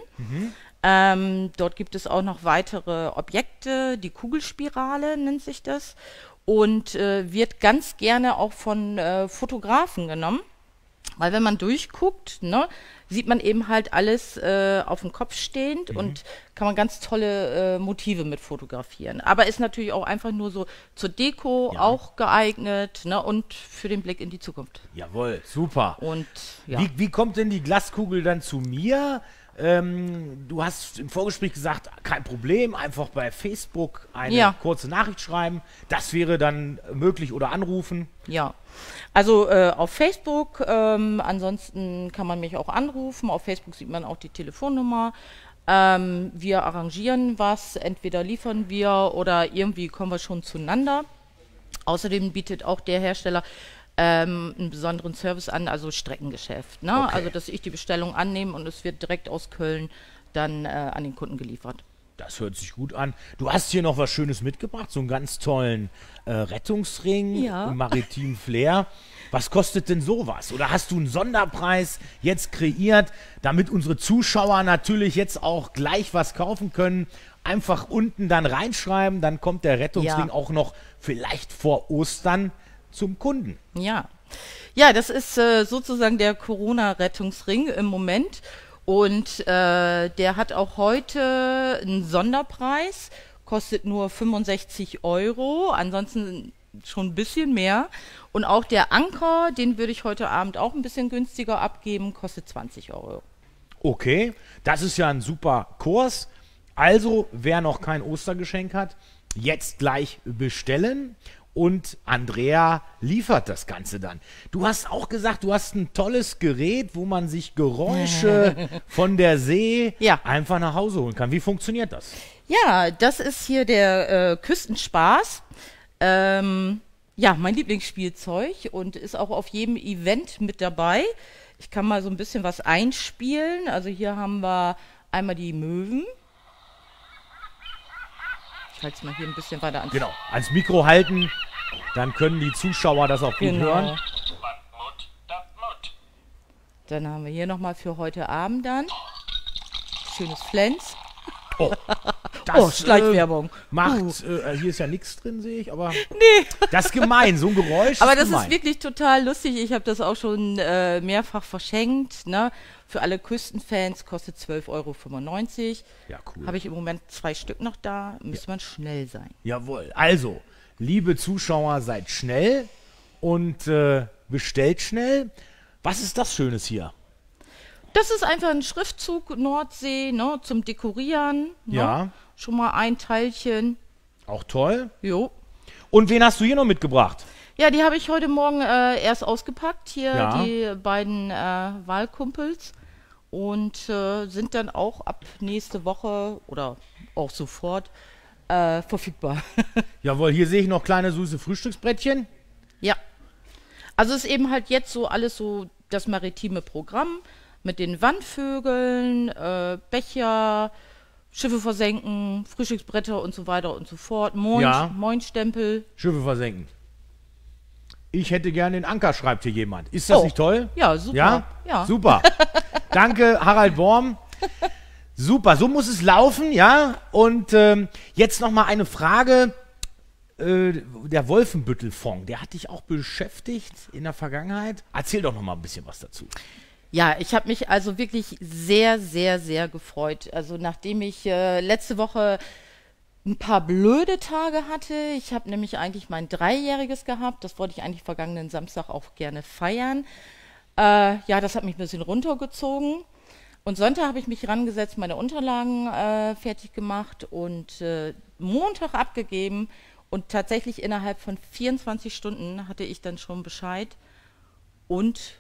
Ähm, dort gibt es auch noch weitere Objekte. Die Kugelspirale nennt sich das und äh, wird ganz gerne auch von äh, Fotografen genommen. Weil wenn man durchguckt, ne, sieht man eben halt alles äh, auf dem Kopf stehend und kann man ganz tolle äh, Motive mit fotografieren. Aber ist natürlich auch einfach nur so zur Deko Ja. auch geeignet, ne, und für den Blick in die Zukunft. Jawohl, super. Und ja, Wie, wie kommt denn die Glaskugel dann zu mir? Ähm, du hast im Vorgespräch gesagt, kein Problem, einfach bei Facebook eine Ja. kurze Nachricht schreiben. Das wäre dann möglich oder anrufen. ja. Also äh, auf Facebook, ähm, ansonsten kann man mich auch anrufen. Auf Facebook sieht man auch die Telefonnummer. Ähm, wir arrangieren was, entweder liefern wir oder irgendwie kommen wir schon zueinander. Außerdem bietet auch der Hersteller ähm, einen besonderen Service an, also Streckengeschäft. Ne? Okay. Also dass ich die Bestellung annehme und es wird direkt aus Köln dann äh, an den Kunden geliefert. Das hört sich gut an. Du hast hier noch was Schönes mitgebracht, so einen ganz tollen äh, Rettungsring Ja. im maritimen Flair. Was kostet denn sowas? Oder hast du einen Sonderpreis jetzt kreiert, damit unsere Zuschauer natürlich jetzt auch gleich was kaufen können? Einfach unten dann reinschreiben, dann kommt der Rettungsring Ja. auch noch vielleicht vor Ostern zum Kunden. Ja, ja, das ist äh, sozusagen der Corona-Rettungsring im Moment. Und äh, der hat auch heute einen Sonderpreis, kostet nur fünfundsechzig Euro, ansonsten schon ein bisschen mehr. Und auch der Anker, den würde ich heute Abend auch ein bisschen günstiger abgeben, kostet zwanzig Euro. Okay, das ist ja ein super Kurs. Also, wer noch kein Ostergeschenk hat, jetzt gleich bestellen. Und Andrea liefert das Ganze dann. Du hast auch gesagt, du hast ein tolles Gerät, wo man sich Geräusche von der See Ja. einfach nach Hause holen kann. Wie funktioniert das? Ja, das ist hier der äh, Küstenspaß. Ähm, ja, mein Lieblingsspielzeug und ist auch auf jedem Event mit dabei. Ich kann mal so ein bisschen was einspielen. Also hier haben wir einmal die Möwen. Ich halte es mal hier ein bisschen weiter an. Genau, ans Mikro halten, dann können die Zuschauer das auch gut hören. Dann haben wir hier nochmal für heute Abend dann schönes Flens. Oh, Oh, Schleichwerbung. Äh, macht, äh, hier ist ja nichts drin, sehe ich, aber nee. Das ist gemein, so ein Geräusch Aber ist das gemein. ist wirklich total lustig. Ich habe das auch schon äh, mehrfach verschenkt. Ne? Für alle Küstenfans kostet zwölf Euro fünfundneunzig. Ja, cool. Habe ich im Moment zwei Stück noch da. Muss man schnell sein. Jawohl. Also, liebe Zuschauer, seid schnell und äh, bestellt schnell. Was ist das Schönes hier? Das ist einfach ein Schriftzug Nordsee, ne, zum Dekorieren. Ne? Ja. Schon mal ein Teilchen. Auch toll. Jo. Und wen hast du hier noch mitgebracht? Ja, die habe ich heute Morgen äh, erst ausgepackt. Hier Ja. die beiden äh, Wahlkumpels. Und äh, sind dann auch ab nächste Woche oder auch sofort äh, verfügbar. Jawohl, hier sehe ich noch kleine süße Frühstücksbrettchen. Ja. Also ist eben halt jetzt so alles so das maritime Programm mit den Wandvögeln, äh, Becher, Schiffe versenken, Frühstücksbretter und so weiter und so fort. Moin, Ja. Moinstempel. Schiffe versenken. Ich hätte gerne den Anker, schreibt hier jemand. Ist das Oh. nicht toll? Ja, super. Ja? Ja. Super. Danke, Harald Worm. Super, so muss es laufen, ja. Und ähm, jetzt noch mal eine Frage. Äh, der Wolfenbüttel-Fonds, der hat dich auch beschäftigt in der Vergangenheit. Erzähl doch noch mal ein bisschen was dazu. Ja, ich habe mich also wirklich sehr, sehr, sehr gefreut. Also nachdem ich äh, letzte Woche ein paar blöde Tage hatte, ich habe nämlich eigentlich mein Dreijähriges gehabt, das wollte ich eigentlich vergangenen Samstag auch gerne feiern. Äh, ja, das hat mich ein bisschen runtergezogen. Und Sonntag habe ich mich rangesetzt, meine Unterlagen äh, fertig gemacht und äh, Montag abgegeben. Und tatsächlich innerhalb von vierundzwanzig Stunden hatte ich dann schon Bescheid. Und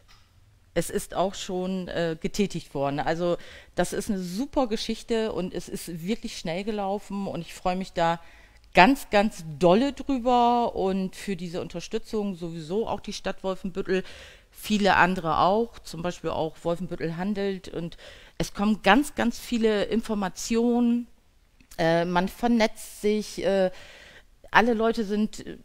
es ist auch schon äh, getätigt worden. Also das ist eine super Geschichte und es ist wirklich schnell gelaufen. Und ich freue mich da ganz, ganz dolle drüber. Und für diese Unterstützung sowieso auch die Stadt Wolfenbüttel, viele andere auch, zum Beispiel auch Wolfenbüttel handelt. Und es kommen ganz, ganz viele Informationen. Äh, man vernetzt sich. Äh, alle Leute sind äh,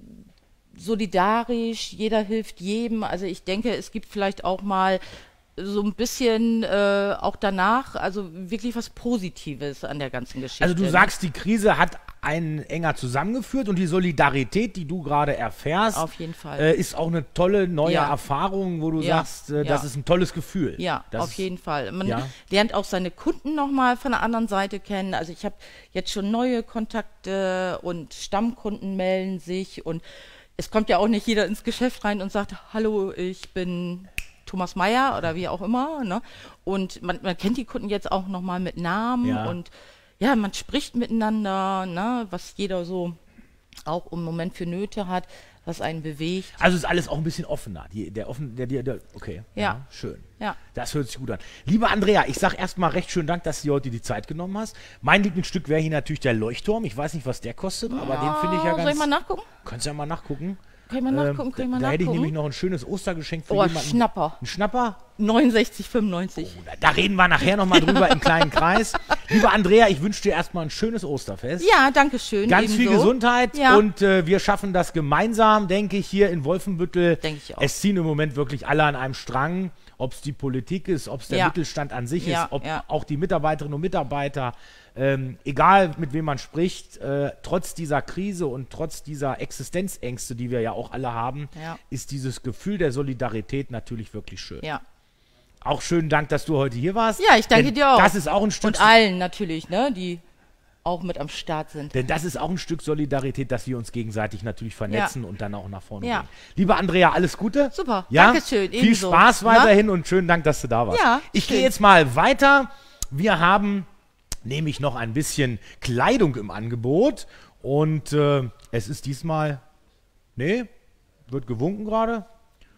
solidarisch. Jeder hilft jedem. Also ich denke, es gibt vielleicht auch mal so ein bisschen äh, auch danach, also wirklich was Positives an der ganzen Geschichte. Also du sagst, die Krise hat einen enger zusammengeführt und die Solidarität, die du gerade erfährst, Auf jeden Fall. äh, ist auch eine tolle neue Ja. Erfahrung, wo du Ja. sagst, äh, das Ja. ist ein tolles Gefühl. Ja, das auf ist, jeden Fall. Man ja. lernt auch seine Kunden nochmal von der anderen Seite kennen. Also ich habe jetzt schon neue Kontakte und Stammkunden melden sich und es kommt ja auch nicht jeder ins Geschäft rein und sagt, hallo, ich bin Thomas Meyer oder wie auch immer. Ne? Und man, man kennt die Kunden jetzt auch nochmal mit Namen Ja. und ja, man spricht miteinander, ne? Was jeder so auch im Moment für Nöte hat, was einen bewegt. Also ist alles auch ein bisschen offener. Die, der offen, der, der, der, okay. Ja. Schön. Ja. Das hört sich gut an. Liebe Andrea, ich sag erstmal recht schönen Dank, dass du dir heute die Zeit genommen hast. Mein Lieblingsstück wäre hier natürlich der Leuchtturm. Ich weiß nicht, was der kostet, aber den finde ich ja ganz... Soll ich mal nachgucken? Kannst ja mal nachgucken. Kann ich mal nachgucken? Kann ich mal da, da hätte ich nachgucken? nämlich noch ein schönes Ostergeschenk für Oh, jemanden. Schnapper. Ein Schnapper? neunundsechzig fünfundneunzig. Da, da reden wir nachher nochmal drüber im kleinen Kreis. Liebe Andrea, ich wünsche dir erstmal ein schönes Osterfest. Ja, danke schön. Ganz viel ebenso. Gesundheit Ja. und äh, wir schaffen das gemeinsam, denke ich, hier in Wolfenbüttel. Denke ich auch. Es ziehen im Moment wirklich alle an einem Strang, ob es die Politik ist, ob es der Ja. Mittelstand an sich Ja, ist, ob ja. auch die Mitarbeiterinnen und Mitarbeiter, ähm, egal mit wem man spricht, äh, trotz dieser Krise und trotz dieser Existenzängste, die wir ja auch alle haben, Ja. ist dieses Gefühl der Solidarität natürlich wirklich schön. Ja. Auch schönen Dank, dass du heute hier warst. Ja, ich danke Denn dir auch. Das ist auch ein Stück Und allen natürlich, ne, die auch mit am Start sind. Denn das ist auch ein Stück Solidarität, dass wir uns gegenseitig natürlich vernetzen und dann auch nach vorne Ja. gehen. Liebe Andrea, alles Gute. Super, Ja? Dankeschön, Viel ebenso. Spaß Na? weiterhin und schönen Dank, dass du da warst. Ja, ich gehe schön. jetzt mal weiter. Wir haben nämlich noch ein bisschen Kleidung im Angebot und äh, es ist diesmal, nee, wird gewunken gerade.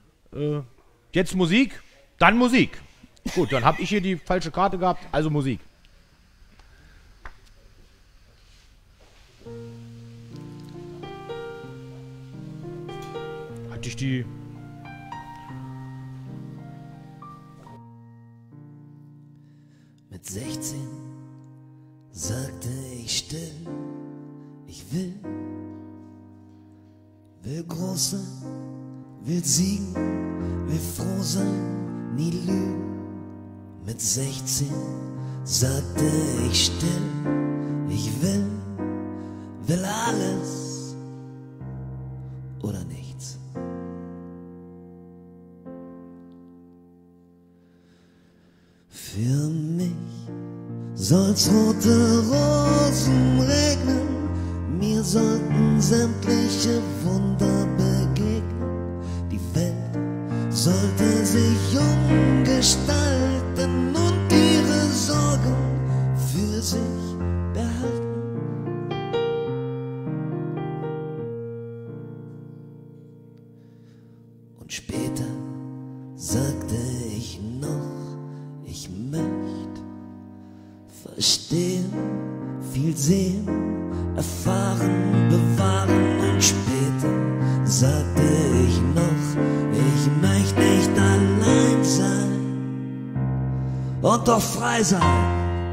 Äh, jetzt Musik, dann Musik. Gut, dann habe ich hier die falsche Karte gehabt, also Musik. Hatte ich die... Mit sechzehn sagte ich still, ich will, will groß sein, will siegen, will froh sein, nie lügen. Mit sechzehn sagte ich still, Ich will, will alles oder nichts. Für mich soll's rote Rosen regnen, mir sollten sämtliche Wunder begegnen. Die Welt sollte sich umgestalten und ihre Sorgen für sich behalten. Und später sagte ich noch, ich möchte verstehen, viel sehen, erfahren, bewahren. Und später sagte ich noch, ich möchte nicht allein sein und doch frei sein.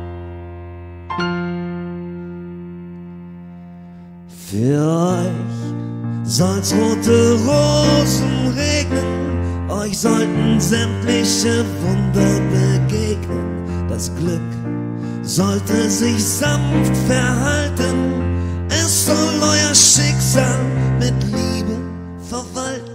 Für euch soll's rote Rosen regnen, euch sollten sämtliche Wunder begegnen. Das Glück sollte sich sanft verhalten, es soll euer Schicksal mit Liebe verwalten.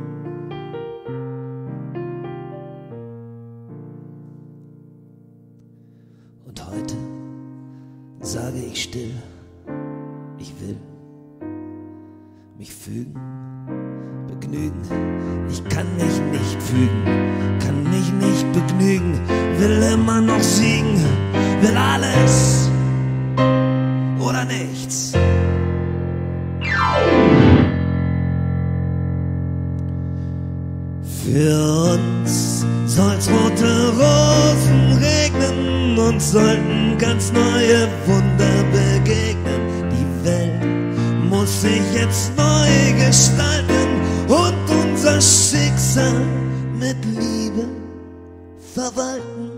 Und heute sage ich still, ich will mich fügen, begnügen. Ich kann mich nicht fügen, kann mich nicht begnügen, will immer noch siegen, will alles oder nichts. Für uns soll's rote Rosen regnen, uns sollten ganz neue Wunder begegnen. Die Welt muss sich jetzt neu gestalten und unser Schicksal mit Liebe verwalten.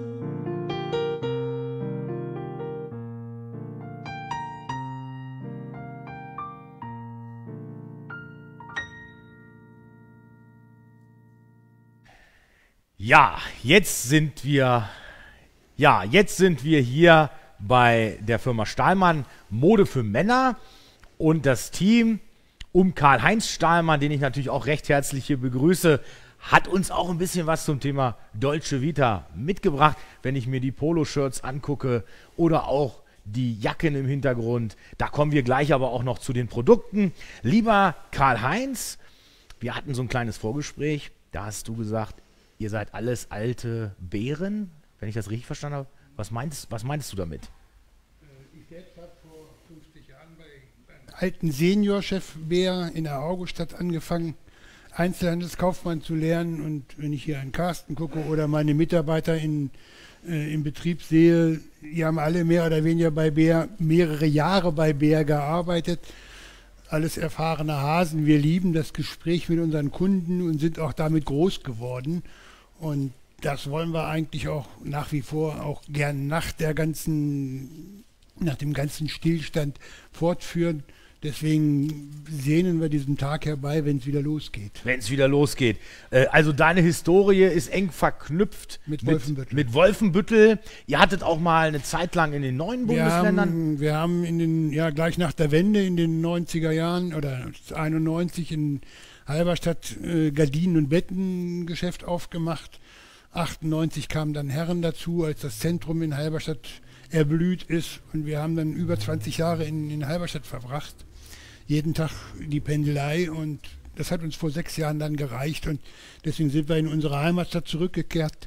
Ja, jetzt sind wir, ja, jetzt sind wir hier bei der Firma Stahlmann Mode für Männer und das Team um Karl-Heinz Stahlmann, den ich natürlich auch recht herzlich hier begrüße, hat uns auch ein bisschen was zum Thema Dolce Vita mitgebracht, wenn ich mir die Poloshirts angucke oder auch die Jacken im Hintergrund. Da kommen wir gleich aber auch noch zu den Produkten. Lieber Karl-Heinz, wir hatten so ein kleines Vorgespräch, da hast du gesagt, ihr seid alles alte Bären, wenn ich das richtig verstanden habe. Was meinst, was meinst du damit? Ich selbst habe vor fünfzig Jahren bei einem alten Seniorchef Bär in der Augustadt angefangen, Einzelhandelskaufmann zu lernen. Und wenn ich hier an Carsten gucke oder meine Mitarbeiter in, äh, im Betrieb sehe, die haben alle mehr oder weniger bei Bär, mehrere Jahre bei Bär gearbeitet. Alles erfahrene Hasen. Wir lieben das Gespräch mit unseren Kunden und sind auch damit groß geworden. Und das wollen wir eigentlich auch nach wie vor auch gern nach der ganzen, nach dem ganzen Stillstand fortführen. Deswegen sehnen wir diesen Tag herbei, wenn es wieder losgeht. Wenn es wieder losgeht. Äh, also deine Historie ist eng verknüpft mit Wolfenbüttel. Mit, mit Wolfenbüttel. Ihr hattet auch mal eine Zeit lang in den neuen wir Bundesländern. Haben, wir haben in den, ja gleich nach der Wende in den neunziger Jahren oder einundneunzig in Halberstadt äh, Gardinen- und Bettengeschäft aufgemacht. achtundneunzig kamen dann Herren dazu, als das Zentrum in Halberstadt erblüht ist. Und wir haben dann über zwanzig Jahre in, in Halberstadt verbracht. Jeden Tag die Pendelei, und das hat uns vor sechs Jahren dann gereicht, und deswegen sind wir in unsere Heimatstadt zurückgekehrt.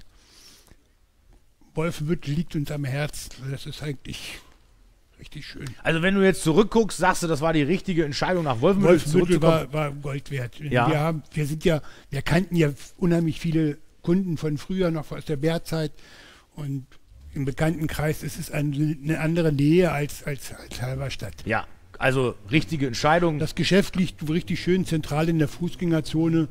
Wolfenbüttel liegt uns am Herzen. Das ist eigentlich richtig schön. Also wenn du jetzt zurückguckst, sagst du, das war die richtige Entscheidung, nach Wolfenbüttel, Wolfenbüttel zurückzukommen? war, war Gold wert. Ja. Wir, haben, wir sind ja, wir kannten ja unheimlich viele Kunden von früher noch aus der Bärzeit, und im Bekanntenkreis ist es eine, eine andere Nähe als, als, als Halberstadt. Ja, also richtige Entscheidung. Das Geschäft liegt richtig schön zentral in der Fußgängerzone.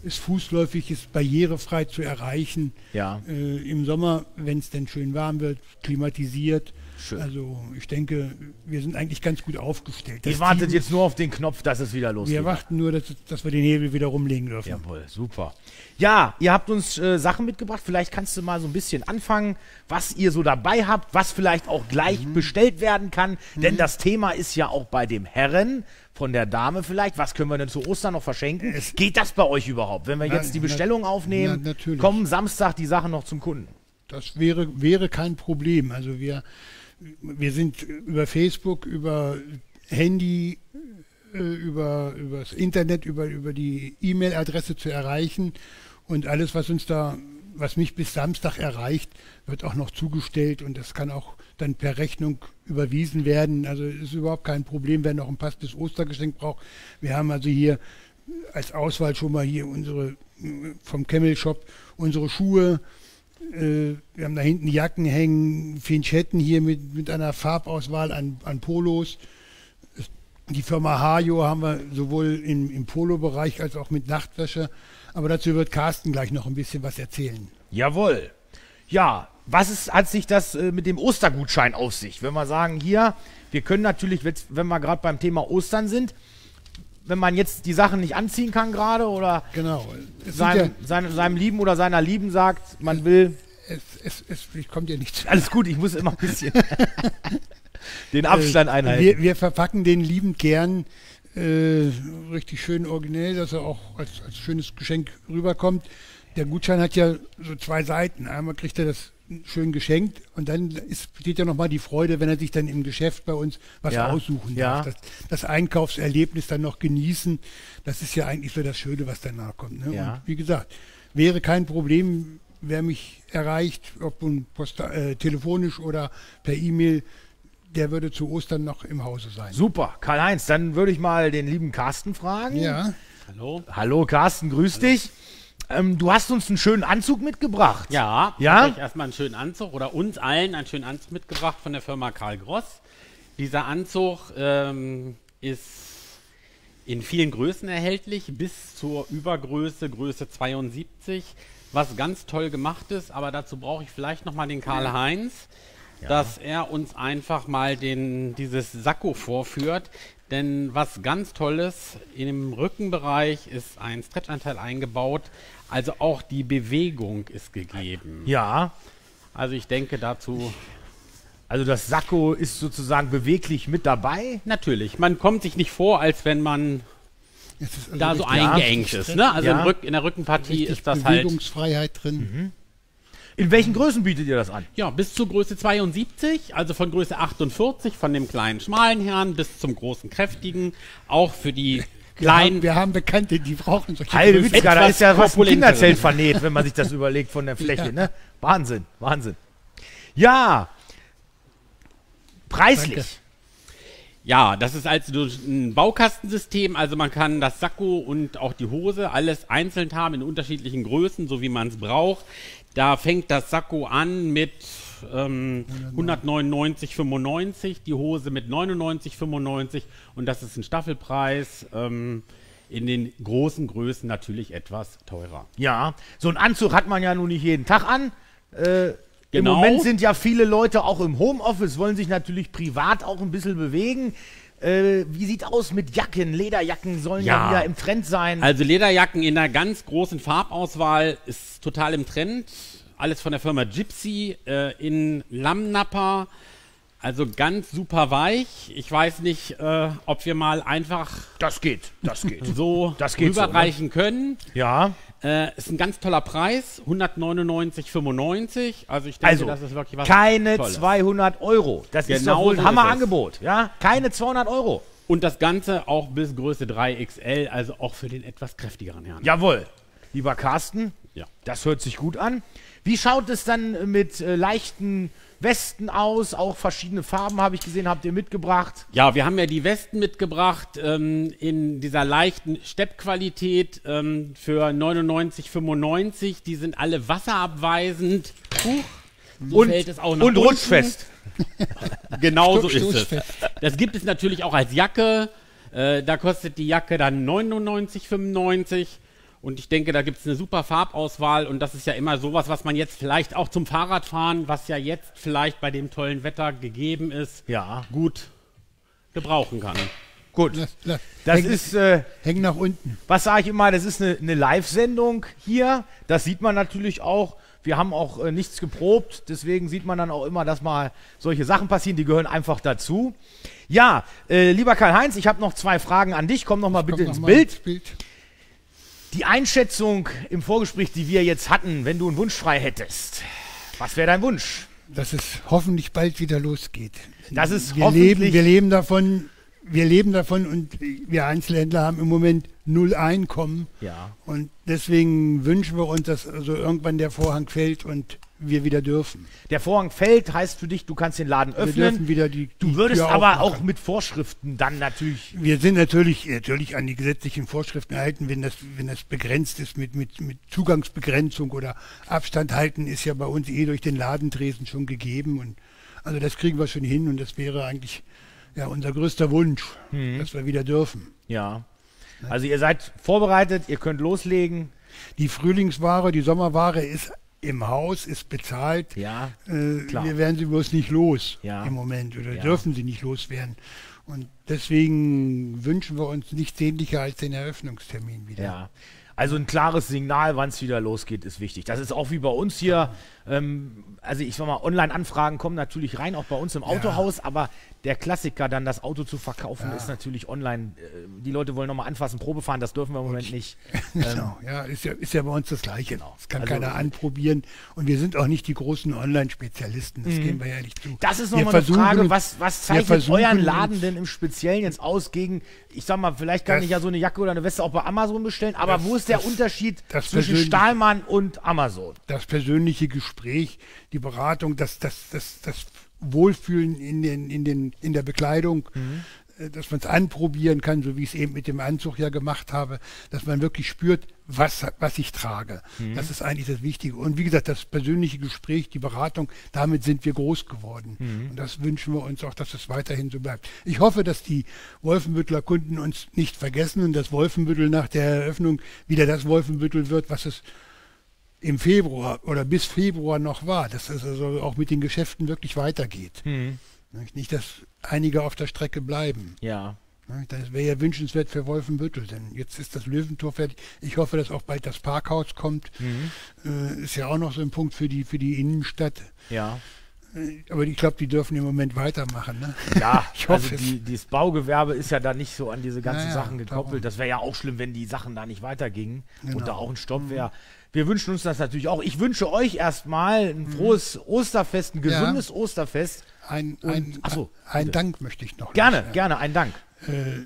ist fußläufig, ist barrierefrei zu erreichen. Ja. Äh, Im Sommer, wenn es denn schön warm wird, klimatisiert. Schön. Also ich denke, wir sind eigentlich ganz gut aufgestellt. Ihr Das wartet Team- jetzt nur auf den Knopf, dass es wieder losgeht. Wir warten nur, dass, dass wir den Hebel wieder rumlegen dürfen. Jawohl, super. Ja, ihr habt uns äh, Sachen mitgebracht. Vielleicht kannst du mal so ein bisschen anfangen, was ihr so dabei habt, was vielleicht auch gleich Mhm. bestellt werden kann. Denn das Thema ist ja auch bei dem Herren, von der Dame vielleicht. Was können wir denn zu Ostern noch verschenken? Es- Geht das bei euch überhaupt? Wenn wir Na, jetzt die na- Bestellung aufnehmen, na, natürlich. kommen Samstag die Sachen noch zum Kunden. Das wäre, wäre kein Problem. Also wir, wir sind über Facebook, über Handy, äh, über, über das Internet, über, über die E-Mail-Adresse zu erreichen. Und alles, was uns da, was mich bis Samstag erreicht, wird auch noch zugestellt und das kann auch dann per Rechnung überwiesen werden. Also ist überhaupt kein Problem, wer noch ein passendes Ostergeschenk braucht. Wir haben also hier als Auswahl schon mal hier unsere vom Camel Shop unsere Schuhe. Äh, wir haben da hinten Jacken hängen, Finchetten hier mit, mit einer Farbauswahl an, an Polos. Die Firma Hajo haben wir sowohl im, im Polo-Bereich als auch mit Nachtwäsche. Aber dazu wird Carsten gleich noch ein bisschen was erzählen. Jawohl. Ja, was ist, hat sich das äh, mit dem Ostergutschein auf sich? Wenn wir sagen, hier, wir können natürlich, wenn wenn wir gerade beim Thema Ostern sind, wenn man jetzt die Sachen nicht anziehen kann gerade oder Genau. Es, sind seinem, ja, seinem, seinem Lieben oder seiner Lieben sagt, man will, es, es, es, es kommt ja nicht zu. alles gut, ich muss immer ein bisschen den Abstand einhalten. Wir, wir verpacken den liebend gern äh, richtig schön originell, dass er auch als, als schönes Geschenk rüberkommt. Der Gutschein hat ja so zwei Seiten. Einmal kriegt er das schön geschenkt und dann ist, steht ja nochmal die Freude, wenn er sich dann im Geschäft bei uns was Ja, aussuchen ja. darf. Das, das Einkaufserlebnis dann noch genießen, das ist ja eigentlich so das Schöne, was danach kommt. Ne? Ja. Und wie gesagt, wäre kein Problem, wer mich erreicht, ob nun posta äh, telefonisch oder per E-Mail, der würde zu Ostern noch im Hause sein. Super, Karl-Heinz, dann würde ich mal den lieben Carsten fragen. Ja, Hallo? Hallo Carsten, grüß dich. Ähm, du hast uns einen schönen Anzug mitgebracht. Ja, Ja? habe ich erstmal einen schönen Anzug oder uns allen einen schönen Anzug mitgebracht von der Firma Karl Gross. Dieser Anzug ähm, ist in vielen Größen erhältlich, bis zur Übergröße, Größe zweiundsiebzig, was ganz toll gemacht ist, aber dazu brauche ich vielleicht nochmal den Karl-Heinz, dass er uns einfach mal den, dieses Sakko vorführt. Denn was ganz Tolles, im Rückenbereich ist ein Stretchanteil eingebaut, also auch die Bewegung ist gegeben. Ja, Also ich denke dazu, also das Sakko ist sozusagen beweglich mit dabei. natürlich, man kommt sich nicht vor, als wenn man es ist also da so richtig- eingeengt ja, ist. Ne? Also Ja. im Rück, in der Rückenpartie richtig ist das halt Bewegungsfreiheit drin. In welchen Größen bietet ihr das an? ja, bis zur Größe zweiundsiebzig, also von Größe achtundvierzig, von dem kleinen schmalen Herrn bis zum großen kräftigen, auch für die Wir haben, kleinen. wir haben Bekannte, die brauchen solche Heide Größen. Witzka, da etwas ist ja was ein korpulentere. Kinderzelt vernäht, wenn man sich das überlegt von der Fläche. Ne? Wahnsinn, Wahnsinn. Ja, preislich. Danke. Ja, das ist also ein Baukastensystem, also man kann das Sakko und auch die Hose alles einzeln haben in unterschiedlichen Größen, so wie man es braucht. Da fängt das Sakko an mit ähm, hundertneunundneunzig fünfundneunzig, die Hose mit neunundneunzig fünfundneunzig und das ist ein Staffelpreis. Ähm, in den großen Größen natürlich etwas teurer. Ja, so einen Anzug hat man ja nun nicht jeden Tag an. Äh, Im Genau. Moment sind ja viele Leute auch im Homeoffice, wollen sich natürlich privat auch ein bisschen bewegen. Äh, wie sieht aus mit Jacken? Lederjacken sollen ja, Ja. wieder im Trend sein. Also Lederjacken in einer ganz großen Farbauswahl ist total im Trend. Alles von der Firma Gypsy äh, in Lammnapper. Also ganz super weich. Ich weiß nicht, äh, ob wir mal einfach das geht, das geht. so Das geht so, ne? rüberreichen können. Ja, Äh, ist ein ganz toller Preis, hundertneunundneunzig fünfundneunzig. Also ich denke, also das ist wirklich was keine Tolles. zweihundert Euro. Das ist Genau doch wohl ein so ist es. Hammerangebot. Ja, keine zweihundert Euro. Und das Ganze auch bis Größe drei X L, also auch für den etwas kräftigeren Herrn. Jawohl. Lieber Carsten, Ja. das hört sich gut an. Wie schaut es dann mit äh, leichten Westen aus? Auch verschiedene Farben habe ich gesehen, habt ihr mitgebracht. Ja, wir haben ja die Westen mitgebracht ähm, in dieser leichten Steppqualität ähm, für neunundneunzig fünfundneunzig. Die sind alle wasserabweisend. Huch, so Und, fällt es auch nach und unten. rutschfest. Genau so ist es. Stoßfest. Das gibt es natürlich auch als Jacke. Äh, da kostet die Jacke dann neunundneunzig fünfundneunzig. Und ich denke, da gibt es eine super Farbauswahl und das ist ja immer sowas, was man jetzt vielleicht auch zum Fahrradfahren, was ja jetzt vielleicht bei dem tollen Wetter gegeben ist, Ja. gut gebrauchen kann. Gut. Lass, lass. Das häng, ist, äh, häng nach unten. was sage ich immer, das ist eine, eine Live-Sendung hier. Das sieht man natürlich auch. Wir haben auch äh, nichts geprobt, deswegen sieht man dann auch immer, dass mal solche Sachen passieren, die gehören einfach dazu. Ja, äh, lieber Karl-Heinz, ich habe noch zwei Fragen an dich. Komm noch mal bitte Komm ins noch mal Bild. ins Bild. Die Einschätzung im Vorgespräch, die wir jetzt hatten, wenn du einen Wunsch frei hättest, was wäre dein Wunsch? Dass es hoffentlich bald wieder losgeht. Das ist wir hoffentlich- leben, wir leben davon, wir leben davon und wir Einzelhändler haben im Moment null Einkommen. Ja. Und deswegen wünschen wir uns, dass also irgendwann der Vorhang fällt und wir wieder dürfen. Der Vorhang fällt, heißt für dich, du kannst den Laden Wir dürfen öffnen. wieder die, Du die würdest Tür aber auch aufmachen. mit Vorschriften dann natürlich. Wir sind natürlich, natürlich an die gesetzlichen Vorschriften halten, wenn das, wenn das begrenzt ist mit, mit, mit Zugangsbegrenzung oder Abstand halten, ist ja bei uns eh durch den Ladentresen schon gegeben. Und also das kriegen wir schon hin und das wäre eigentlich ja, unser größter Wunsch, Mhm. dass wir wieder dürfen. Ja. Also ihr seid vorbereitet, ihr könnt loslegen. Die Frühlingsware, die Sommerware ist im Haus, ist bezahlt. Ja. Äh, klar. wir werden sie bloß nicht los Ja. im Moment oder Ja. dürfen sie nicht loswerden. Und deswegen wünschen wir uns nichts sehnlicher als den Eröffnungstermin wieder. Ja. Also ein klares Signal, wann es wieder losgeht, ist wichtig. Das ist auch wie bei uns hier. Ähm, also ich sag mal, Online-Anfragen kommen natürlich rein, auch bei uns im Autohaus, aber der Klassiker, dann das Auto zu verkaufen, Ja. ist natürlich online. Äh, die Leute wollen nochmal anfassen, Probe fahren, das dürfen wir im Moment nicht. Genau, ja, ist ja, ist ja bei uns das Gleiche. Genau. Das kann Also- keiner anprobieren. Und wir sind auch nicht die großen Online-Spezialisten, das geben wir ja nicht zu. Das ist Wir nochmal eine versuchen Frage, uns- was, was wir zeichnet versuchen euren Laden uns- denn im Speziellen jetzt aus gegen, ich sag mal, vielleicht kann Das- ich ja so eine Jacke oder eine Weste auch bei Amazon bestellen, aber Das- wo ist der das- Unterschied das zwischen persönliche- Stahlmann und Amazon? Das persönliche Gespräch, die Beratung, das, das, das, das Wohlfühlen in, den, in, den, in der Bekleidung, äh, dass man es anprobieren kann, so wie ich es eben mit dem Anzug ja gemacht habe, dass man wirklich spürt, was, was ich trage. Das ist eigentlich das Wichtige. Und wie gesagt, das persönliche Gespräch, die Beratung, damit sind wir groß geworden. Und das wünschen wir uns auch, dass es weiterhin so bleibt. Ich hoffe, dass die Wolfenbütteler Kunden uns nicht vergessen und dass Wolfenbüttel nach der Eröffnung wieder das Wolfenbüttel wird, was es im Februar oder bis Februar noch war, dass es also auch mit den Geschäften wirklich weitergeht. Nicht, Nicht, dass einige auf der Strecke bleiben. Ja. Nicht? Das wäre ja wünschenswert für Wolfenbüttel, denn jetzt ist das Löwentor fertig. Ich hoffe, dass auch bald das Parkhaus kommt. Äh, ist ja auch noch so ein Punkt für die, für die Innenstadt. Ja. Äh, aber ich glaube, die dürfen im Moment weitermachen. Ne? Ja, Ich hoffe also es. die, dieses Baugewerbe ist ja da nicht so an diese ganzen Naja, Sachen gekoppelt. darum. Das wäre ja auch schlimm, wenn die Sachen da nicht weitergingen und Genau. da auch ein Stopp wäre. Wir wünschen uns das natürlich auch. Ich wünsche euch erstmal ein frohes Osterfest, ein Ja. gesundes Osterfest. Ein, Und- ein, ach so, ein bitte. Dank möchte ich noch. Gerne, loswerden. gerne, einen Dank. Äh,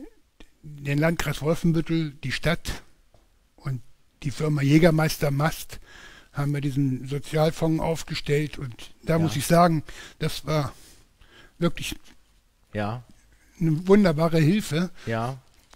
den Landkreis Wolfenbüttel, die Stadt und die Firma Jägermeister Mast haben wir diesen Sozialfonds aufgestellt und da Ja. muss ich sagen, das war wirklich Ja, eine wunderbare Hilfe ja,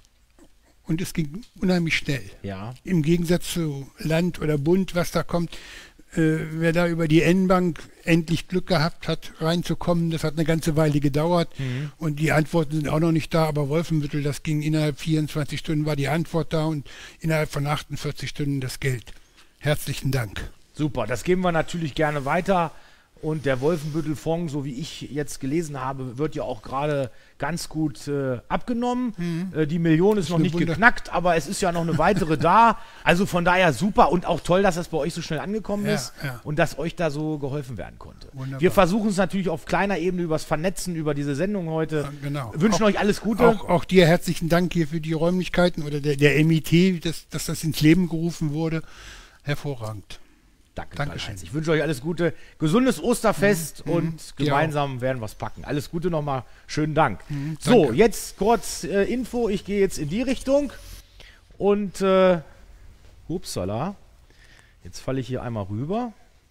und es ging unheimlich schnell. ja. Im Gegensatz zu Land oder Bund, was da kommt, äh, wer da über die N-Bank endlich Glück gehabt hat, reinzukommen, das hat eine ganze Weile gedauert und die Antworten sind auch noch nicht da, aber Wolfenbüttel, das ging innerhalb vierundzwanzig Stunden, war die Antwort da und innerhalb von achtundvierzig Stunden das Geld. Herzlichen Dank. Super, das geben wir natürlich gerne weiter. Und der Wolfenbüttel-Fonds, so wie ich jetzt gelesen habe, wird ja auch gerade ganz gut äh, abgenommen. Äh, die Million ist noch eine nicht Wunder- geknackt, aber es ist ja noch eine weitere da. Also von daher super und auch toll, dass das bei euch so schnell angekommen Ja, ist ja. und dass euch da so geholfen werden konnte. Wunderbar. Wir versuchen es natürlich auf kleiner Ebene übers Vernetzen, über diese Sendung heute. Ja, genau. Wünschen Auch- euch alles Gute. Auch, auch dir herzlichen Dank hier für die Räumlichkeiten oder der, der M I T, dass, dass das ins Leben gerufen wurde. Hervorragend. Danke, Dankeschön. Karl-Heinz. Ich wünsche euch alles Gute, gesundes Osterfest und Mhm. Dir gemeinsam werden wir es packen. Alles Gute nochmal, schönen Dank. So, Mhm. danke. jetzt kurz äh, Info. Ich gehe jetzt in die Richtung und äh, hupsala, jetzt falle ich hier einmal rüber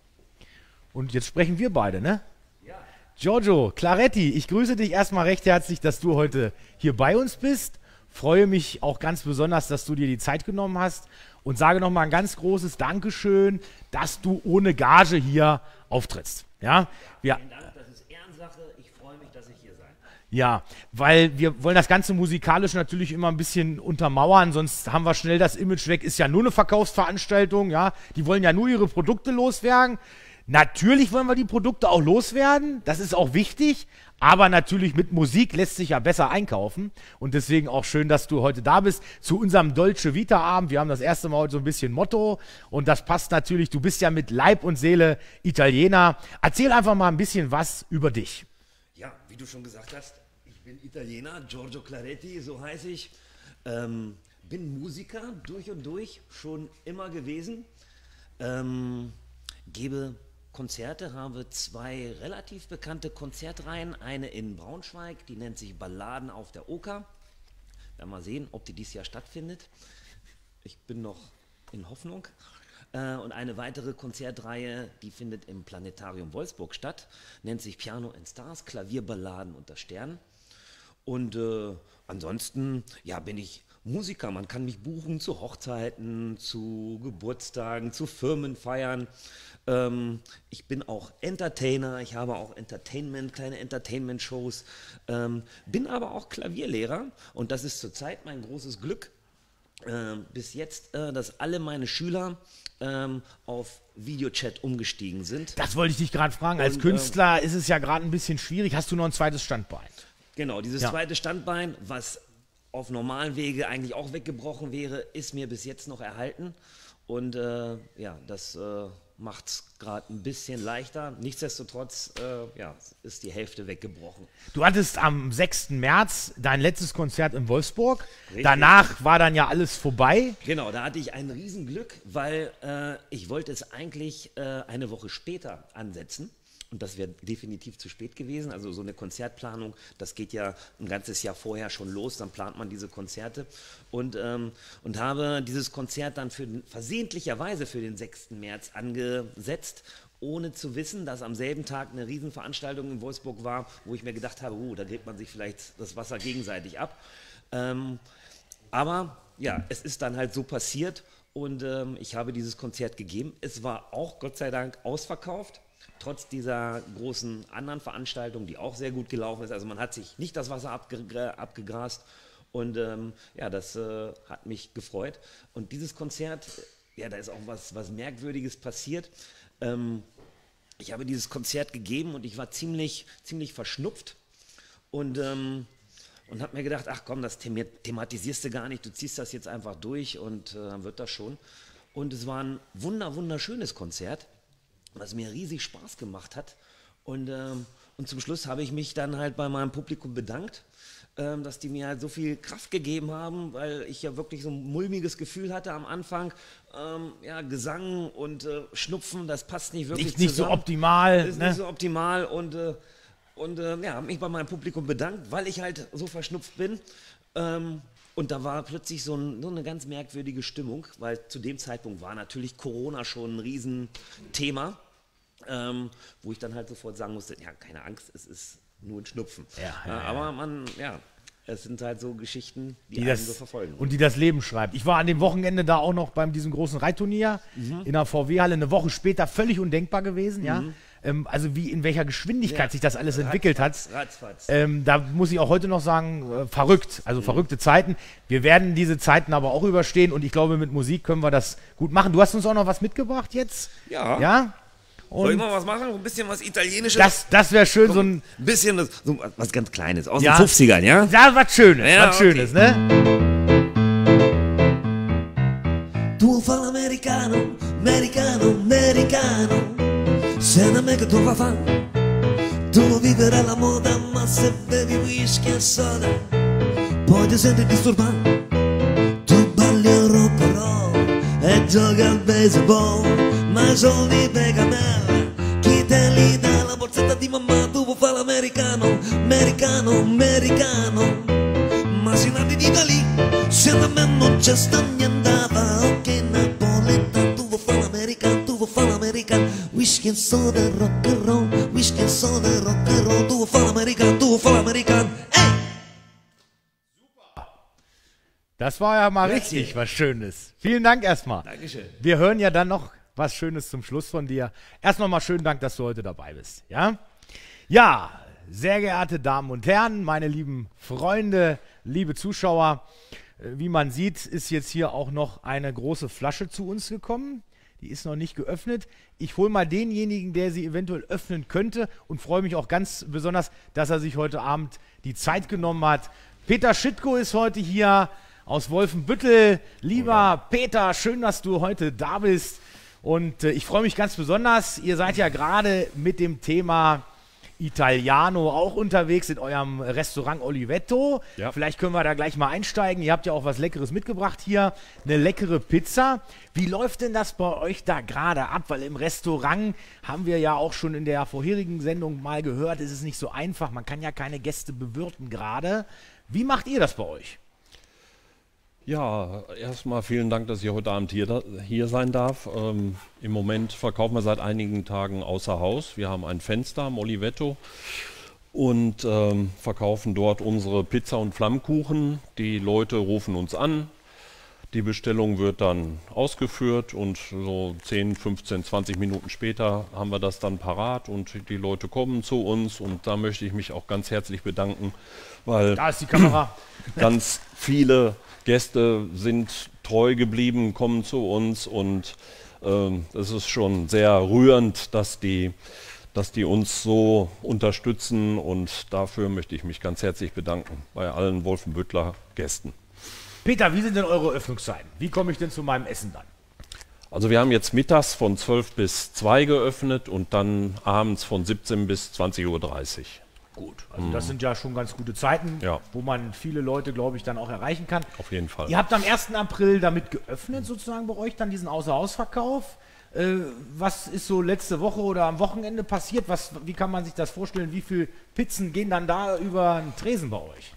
und jetzt sprechen wir beide, ne? Ja. Giorgio, Claretti, ich grüße dich erstmal recht herzlich, dass du heute hier bei uns bist. Freue mich auch ganz besonders, dass du dir die Zeit genommen hast und sage nochmal ein ganz großes Dankeschön, dass du ohne Gage hier auftrittst. Ja, wir, Vielen Dank, das ist Ehrensache. Ich freue mich, dass ich hier sein kann. Ja, weil wir wollen das Ganze musikalisch natürlich immer ein bisschen untermauern, sonst haben wir schnell das Image weg, ist ja nur eine Verkaufsveranstaltung, ja, die wollen ja nur ihre Produkte loswerden. Natürlich wollen wir die Produkte auch loswerden, das ist auch wichtig, aber natürlich mit Musik lässt sich ja besser einkaufen und deswegen auch schön, dass du heute da bist zu unserem Dolce Vita Abend. Wir haben das erste Mal heute so ein bisschen Motto und das passt natürlich, du bist ja mit Leib und Seele Italiener. Erzähl einfach mal ein bisschen was über dich. Ja, wie du schon gesagt hast, ich bin Italiener, Giorgio Claretti, so heiße ich. Ähm, bin Musiker durch und durch, schon immer gewesen. Ähm, gebe Konzerte, habe zwei relativ bekannte Konzertreihen. Eine in Braunschweig, die nennt sich Balladen auf der Oker. Werden wir mal sehen, ob die dieses Jahr stattfindet. Ich bin noch in Hoffnung. Äh, und eine weitere Konzertreihe, die findet im Planetarium Wolfsburg statt, nennt sich Piano and Stars, Klavierballaden unter Sternen. Und äh, ansonsten, ja, bin ich Musiker. Man kann mich buchen zu Hochzeiten, zu Geburtstagen, zu Firmenfeiern. Ähm, ich bin auch Entertainer, ich habe auch Entertainment, kleine Entertainment-Shows, ähm, bin aber auch Klavierlehrer und das ist zurzeit mein großes Glück. Äh, bis jetzt, äh, dass alle meine Schüler ähm, auf Videochat umgestiegen sind. Das wollte ich dich gerade fragen. Als Und, Künstler ist es ja gerade ein bisschen schwierig. Hast du noch ein zweites Standbein? Genau, dieses Ja. zweite Standbein, was auf normalen Wege eigentlich auch weggebrochen wäre, ist mir bis jetzt noch erhalten. Und äh, ja, das äh, macht es gerade ein bisschen leichter. Nichtsdestotrotz äh, ja, ist die Hälfte weggebrochen. Du hattest am sechsten März dein letztes Konzert in Wolfsburg. Richtig. Danach war dann ja alles vorbei. Genau, da hatte ich ein Riesenglück, weil äh, ich wollte es eigentlich äh, eine Woche später ansetzen. Und das wäre definitiv zu spät gewesen. Also so eine Konzertplanung, das geht ja ein ganzes Jahr vorher schon los, dann plant man diese Konzerte. Und, ähm, und habe dieses Konzert dann für, versehentlicherweise für den sechsten März angesetzt, ohne zu wissen, dass am selben Tag eine Riesenveranstaltung in Wolfsburg war, wo ich mir gedacht habe, oh, da gräbt man sich vielleicht das Wasser gegenseitig ab. Ähm, aber ja, es ist dann halt so passiert und ähm, ich habe dieses Konzert gegeben. Es war auch Gott sei Dank ausverkauft. Trotz dieser großen anderen Veranstaltung, die auch sehr gut gelaufen ist. Also man hat sich nicht das Wasser abge abgegrast und ähm, ja, das äh, hat mich gefreut. Und dieses Konzert, ja, da ist auch was, was Merkwürdiges passiert. Ähm, ich habe dieses Konzert gegeben und ich war ziemlich, ziemlich verschnupft und, ähm, und habe mir gedacht, ach komm, das them thematisierst du gar nicht, du ziehst das jetzt einfach durch und äh, dann wird das schon. Und es war ein wunder, wunderschönes Konzert, was mir riesig Spaß gemacht hat. Und, ähm, und zum Schluss habe ich mich dann halt bei meinem Publikum bedankt, ähm, dass die mir halt so viel Kraft gegeben haben, weil ich ja wirklich so ein mulmiges Gefühl hatte am Anfang. Ähm, ja, Gesang und äh, Schnupfen, das passt nicht wirklich Nicht, nicht so zusammen. optimal. Ist Ne? nicht so optimal und, äh, und äh, ja, habe mich bei meinem Publikum bedankt, weil ich halt so verschnupft bin. Ähm, Und da war plötzlich so, ein, so eine ganz merkwürdige Stimmung, weil zu dem Zeitpunkt war natürlich Corona schon ein Riesenthema, ähm, wo ich dann halt sofort sagen musste, ja, keine Angst, es ist nur ein Schnupfen. Ja, ja, äh, ja. Aber man, ja, es sind halt so Geschichten, die, Die einen das, so verfolgen. und die das Leben schreibt. Ich war an dem Wochenende da auch noch beim diesem großen Reitturnier in der V W-Halle, eine Woche später, völlig undenkbar gewesen, ja. Ähm, also wie in welcher Geschwindigkeit Ja, sich das alles entwickelt hat. ratzfatz, ratzfatz. Ähm, da muss ich auch heute noch sagen, äh, verrückt, also verrückte Zeiten. Wir werden diese Zeiten aber auch überstehen und ich glaube, mit Musik können wir das gut machen. Du hast uns auch noch was mitgebracht jetzt? Ja. Ja? Soll ich Und mal was machen? Ein bisschen was Italienisches? das, das wäre schön, so ein, Ein bisschen das, so was ganz Kleines, aus Ja. den fünfzigern, ja? ja, was Schönes, Ja, was okay. Schönes, ne? Tu fa l'americano, americano, americano. Se non è che tu fa fa, tu vivere la moda, ma se bevi whisky e soda, poi ti senti disturbato. Tu balli il rock and roll e giochi al baseball, ma i soldi per camera, chi te li dà la borsetta di mamma, tu vuoi fare l'americano, americano, americano. Ma si nati di da lì, se da me non c'è sta niente, ok napoletano, tu vuoi fare l'americano, tu vuoi fare l'americano, whisky and soda, rock and roll, whisky and soda, rock and roll, tu vuoi fare l'americano, tu vuoi fare l'americano, ey! Das war ja mal Grazie. richtig was Schönes. Vielen Dank erstmal. Dankeschön. Wir hören ja dann noch was Schönes zum Schluss von dir. Erst noch mal schönen Dank, dass du heute dabei bist. Ja, ja, Sehr geehrte Damen und Herren, meine lieben Freunde, liebe Zuschauer, äh, wie man sieht, ist jetzt hier auch noch eine große Flasche zu uns gekommen. Die ist noch nicht geöffnet. Ich hole mal denjenigen, der sie eventuell öffnen könnte und freue mich auch ganz besonders, dass er sich heute Abend die Zeit genommen hat. Peter Schittko ist heute hier aus Wolfenbüttel. Lieber Peter, schön, dass du heute da bist. Und äh, ich freue mich ganz besonders. Ihr seid ja gerade mit dem Thema Italiano auch unterwegs in eurem Restaurant Olivetto. Ja. Vielleicht können wir da gleich mal einsteigen. Ihr habt ja auch was Leckeres mitgebracht hier. Eine leckere Pizza. Wie läuft denn das bei euch da gerade ab? Weil im Restaurant haben wir ja auch schon in der vorherigen Sendung mal gehört, es ist nicht so einfach. Man kann ja keine Gäste bewirten gerade. Wie macht ihr das bei euch? Ja, erstmal vielen Dank, dass ich heute Abend hier, hier sein darf. Ähm, Im Moment verkaufen wir seit einigen Tagen außer Haus. Wir haben ein Fenster am Olivetto und ähm, verkaufen dort unsere Pizza und Flammkuchen. Die Leute rufen uns an, die Bestellung wird dann ausgeführt und so zehn, fünfzehn, zwanzig Minuten später haben wir das dann parat und die Leute kommen zu uns und da möchte ich mich auch ganz herzlich bedanken, weil da ist die Kamera. Ganz viele Gäste sind treu geblieben, kommen zu uns und ähm, es ist schon sehr rührend, dass die, dass die uns so unterstützen und dafür möchte ich mich ganz herzlich bedanken bei allen Wolfenbüttler Gästen. Peter, wie sind denn eure Öffnungszeiten? Wie komme ich denn zu meinem Essen dann? Also wir haben jetzt mittags von zwölf bis zwei geöffnet und dann abends von siebzehn bis zwanzig Uhr dreißig. Gut, also das sind ja schon ganz gute Zeiten, ja, wo man viele Leute, glaube ich, dann auch erreichen kann. Auf jeden Fall. Ihr habt am ersten April damit geöffnet, sozusagen bei euch, dann diesen Außerhausverkauf. Äh, was ist so letzte Woche oder am Wochenende passiert? Was, wie kann man sich das vorstellen? Wie viele Pizzen gehen dann da über einen Tresen bei euch?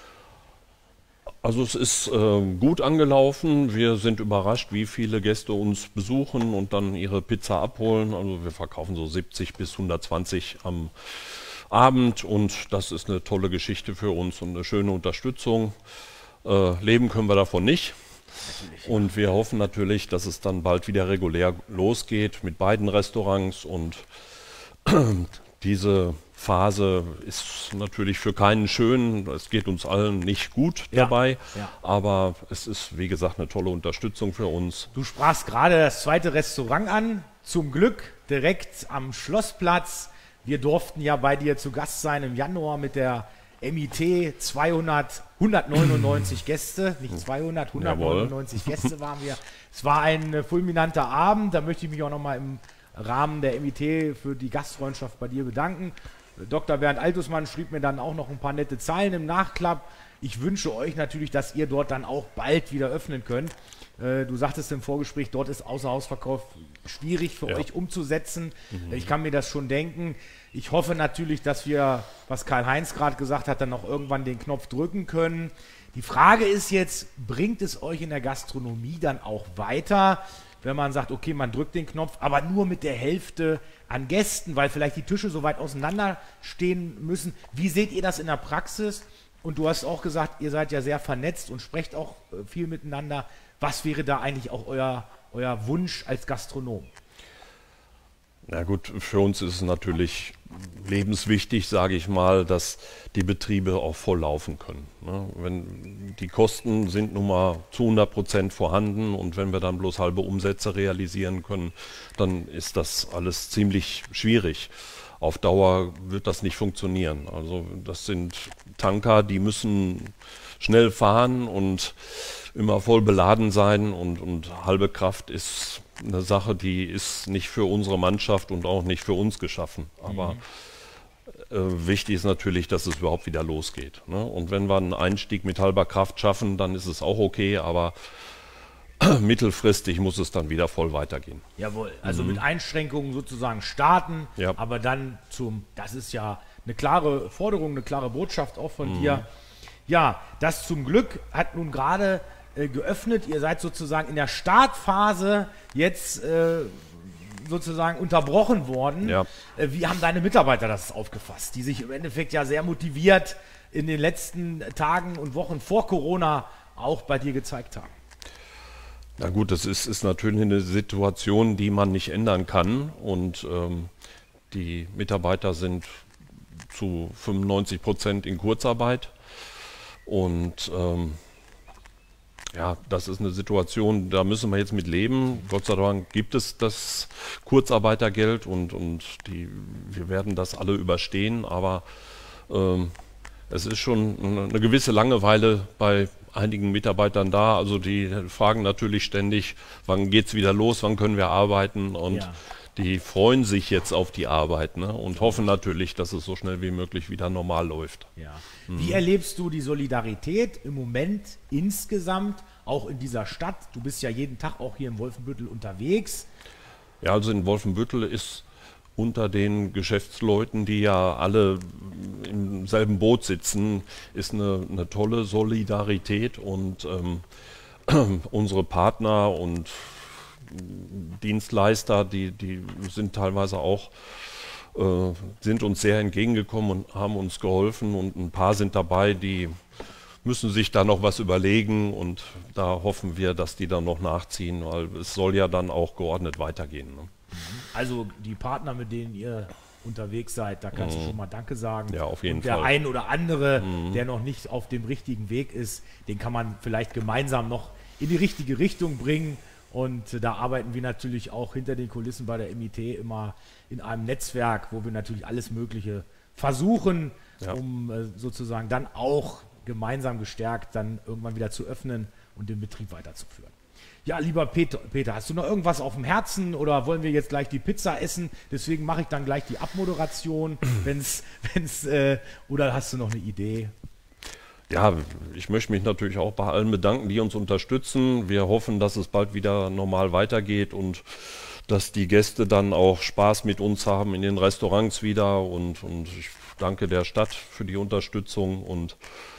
Also es ist äh, gut angelaufen. Wir sind überrascht, wie viele Gäste uns besuchen und dann ihre Pizza abholen. Also wir verkaufen so siebzig bis hundertzwanzig am Abend und das ist eine tolle Geschichte für uns und eine schöne Unterstützung. Äh, leben können wir davon nicht. Natürlich. Und wir hoffen natürlich, dass es dann bald wieder regulär losgeht mit beiden Restaurants und diese Phase ist natürlich für keinen schön. Es geht uns allen nicht gut ja, dabei, ja. aber es ist, wie gesagt, eine tolle Unterstützung für uns. Du sprachst gerade das zweite Restaurant an, zum Glück direkt am Schlossplatz. Wir durften ja bei dir zu Gast sein im Januar mit der M I T zweihundert, hundertneunundneunzig Gäste, nicht zweihundert, hundertneunundneunzig Jawohl. Gäste waren wir. Es war ein fulminanter Abend, da möchte ich mich auch nochmal im Rahmen der M I T für die Gastfreundschaft bei dir bedanken. Doktor Bernd Altusmann schrieb mir dann auch noch ein paar nette Zeilen im Nachklapp. Ich wünsche euch natürlich, dass ihr dort dann auch bald wieder öffnen könnt. Äh, du sagtest im Vorgespräch, dort ist Außerhausverkauf schwierig für ja. euch umzusetzen. Mhm. Ich kann mir das schon denken. Ich hoffe natürlich, dass wir, was Karl-Heinz gerade gesagt hat, dann noch irgendwann den Knopf drücken können. Die Frage ist jetzt, bringt es euch in der Gastronomie dann auch weiter, wenn man sagt, okay, man drückt den Knopf, aber nur mit der Hälfte an Gästen, weil vielleicht die Tische so weit auseinander stehen müssen. Wie seht ihr das in der Praxis? Und du hast auch gesagt, ihr seid ja sehr vernetzt und sprecht auch viel miteinander. Was wäre da eigentlich auch euer, euer Wunsch als Gastronom? Na gut, für uns ist es natürlich lebenswichtig, sage ich mal, dass die Betriebe auch voll laufen können. Ne? Wenn die Kosten sind nun mal zu hundert Prozent vorhanden und wenn wir dann bloß halbe Umsätze realisieren können, dann ist das alles ziemlich schwierig. Auf Dauer wird das nicht funktionieren. Also das sind Tanker, die müssen schnell fahren und immer voll beladen sein und, und halbe Kraft ist eine Sache, die ist nicht für unsere Mannschaft und auch nicht für uns geschaffen. Aber mhm. äh, wichtig ist natürlich, dass es überhaupt wieder losgeht. Ne? Und wenn wir einen Einstieg mit halber Kraft schaffen, dann ist es auch okay, aber mittelfristig muss es dann wieder voll weitergehen. Jawohl, also mhm. mit Einschränkungen sozusagen starten, ja. aber dann zum, das ist ja eine klare Forderung, eine klare Botschaft auch von mhm. dir. Ja, das zum Glück hat nun gerade äh, geöffnet. Ihr seid sozusagen in der Startphase jetzt äh, sozusagen unterbrochen worden. Ja. Äh, wie haben deine Mitarbeiter das aufgefasst, die sich im Endeffekt ja sehr motiviert in den letzten Tagen und Wochen vor Corona auch bei dir gezeigt haben? Na gut, das ist, ist natürlich eine Situation, die man nicht ändern kann und ähm, die Mitarbeiter sind zu fünfundneunzig Prozent in Kurzarbeit. Und ähm, ja, das ist eine Situation, da müssen wir jetzt mit leben. Gott sei Dank gibt es das Kurzarbeitergeld und, und die, wir werden das alle überstehen, aber ähm, es ist schon eine, eine gewisse Langeweile bei einigen Mitarbeitern da. Also die fragen natürlich ständig, wann geht es wieder los, wann können wir arbeiten, und Ja. die freuen sich jetzt auf die Arbeit, ne? Und hoffen natürlich, dass es so schnell wie möglich wieder normal läuft. Ja. Wie erlebst du die Solidarität im Moment insgesamt, auch in dieser Stadt? Du bist ja jeden Tag auch hier im Wolfenbüttel unterwegs. Ja, also in Wolfenbüttel ist unter den Geschäftsleuten, die ja alle im selben Boot sitzen, ist eine, eine tolle Solidarität, und ähm, unsere Partner und Dienstleister, die, die sind teilweise auch, äh, sind uns sehr entgegengekommen und haben uns geholfen, und ein paar sind dabei, die müssen sich da noch was überlegen, und da hoffen wir, dass die dann noch nachziehen, weil es soll ja dann auch geordnet weitergehen, ne? Also die Partner, mit denen ihr unterwegs seid, da kannst du schon mal Danke sagen. Ja, auf jeden Und der Fall. ein oder andere, der noch nicht auf dem richtigen Weg ist, den kann man vielleicht gemeinsam noch in die richtige Richtung bringen. Und äh, da arbeiten wir natürlich auch hinter den Kulissen bei der M I T immer in einem Netzwerk, wo wir natürlich alles Mögliche versuchen, Ja. um äh, sozusagen dann auch gemeinsam gestärkt dann irgendwann wieder zu öffnen und den Betrieb weiterzuführen. Ja, lieber Peter, Peter, hast du noch irgendwas auf dem Herzen, oder wollen wir jetzt gleich die Pizza essen? Deswegen mache ich dann gleich die Abmoderation, wenn's, wenn's, äh, oder hast du noch eine Idee? Ja, ich möchte mich natürlich auch bei allen bedanken, die uns unterstützen. Wir hoffen, dass es bald wieder normal weitergeht und dass die Gäste dann auch Spaß mit uns haben in den Restaurants wieder. Und, und ich danke der Stadt für die Unterstützung. Und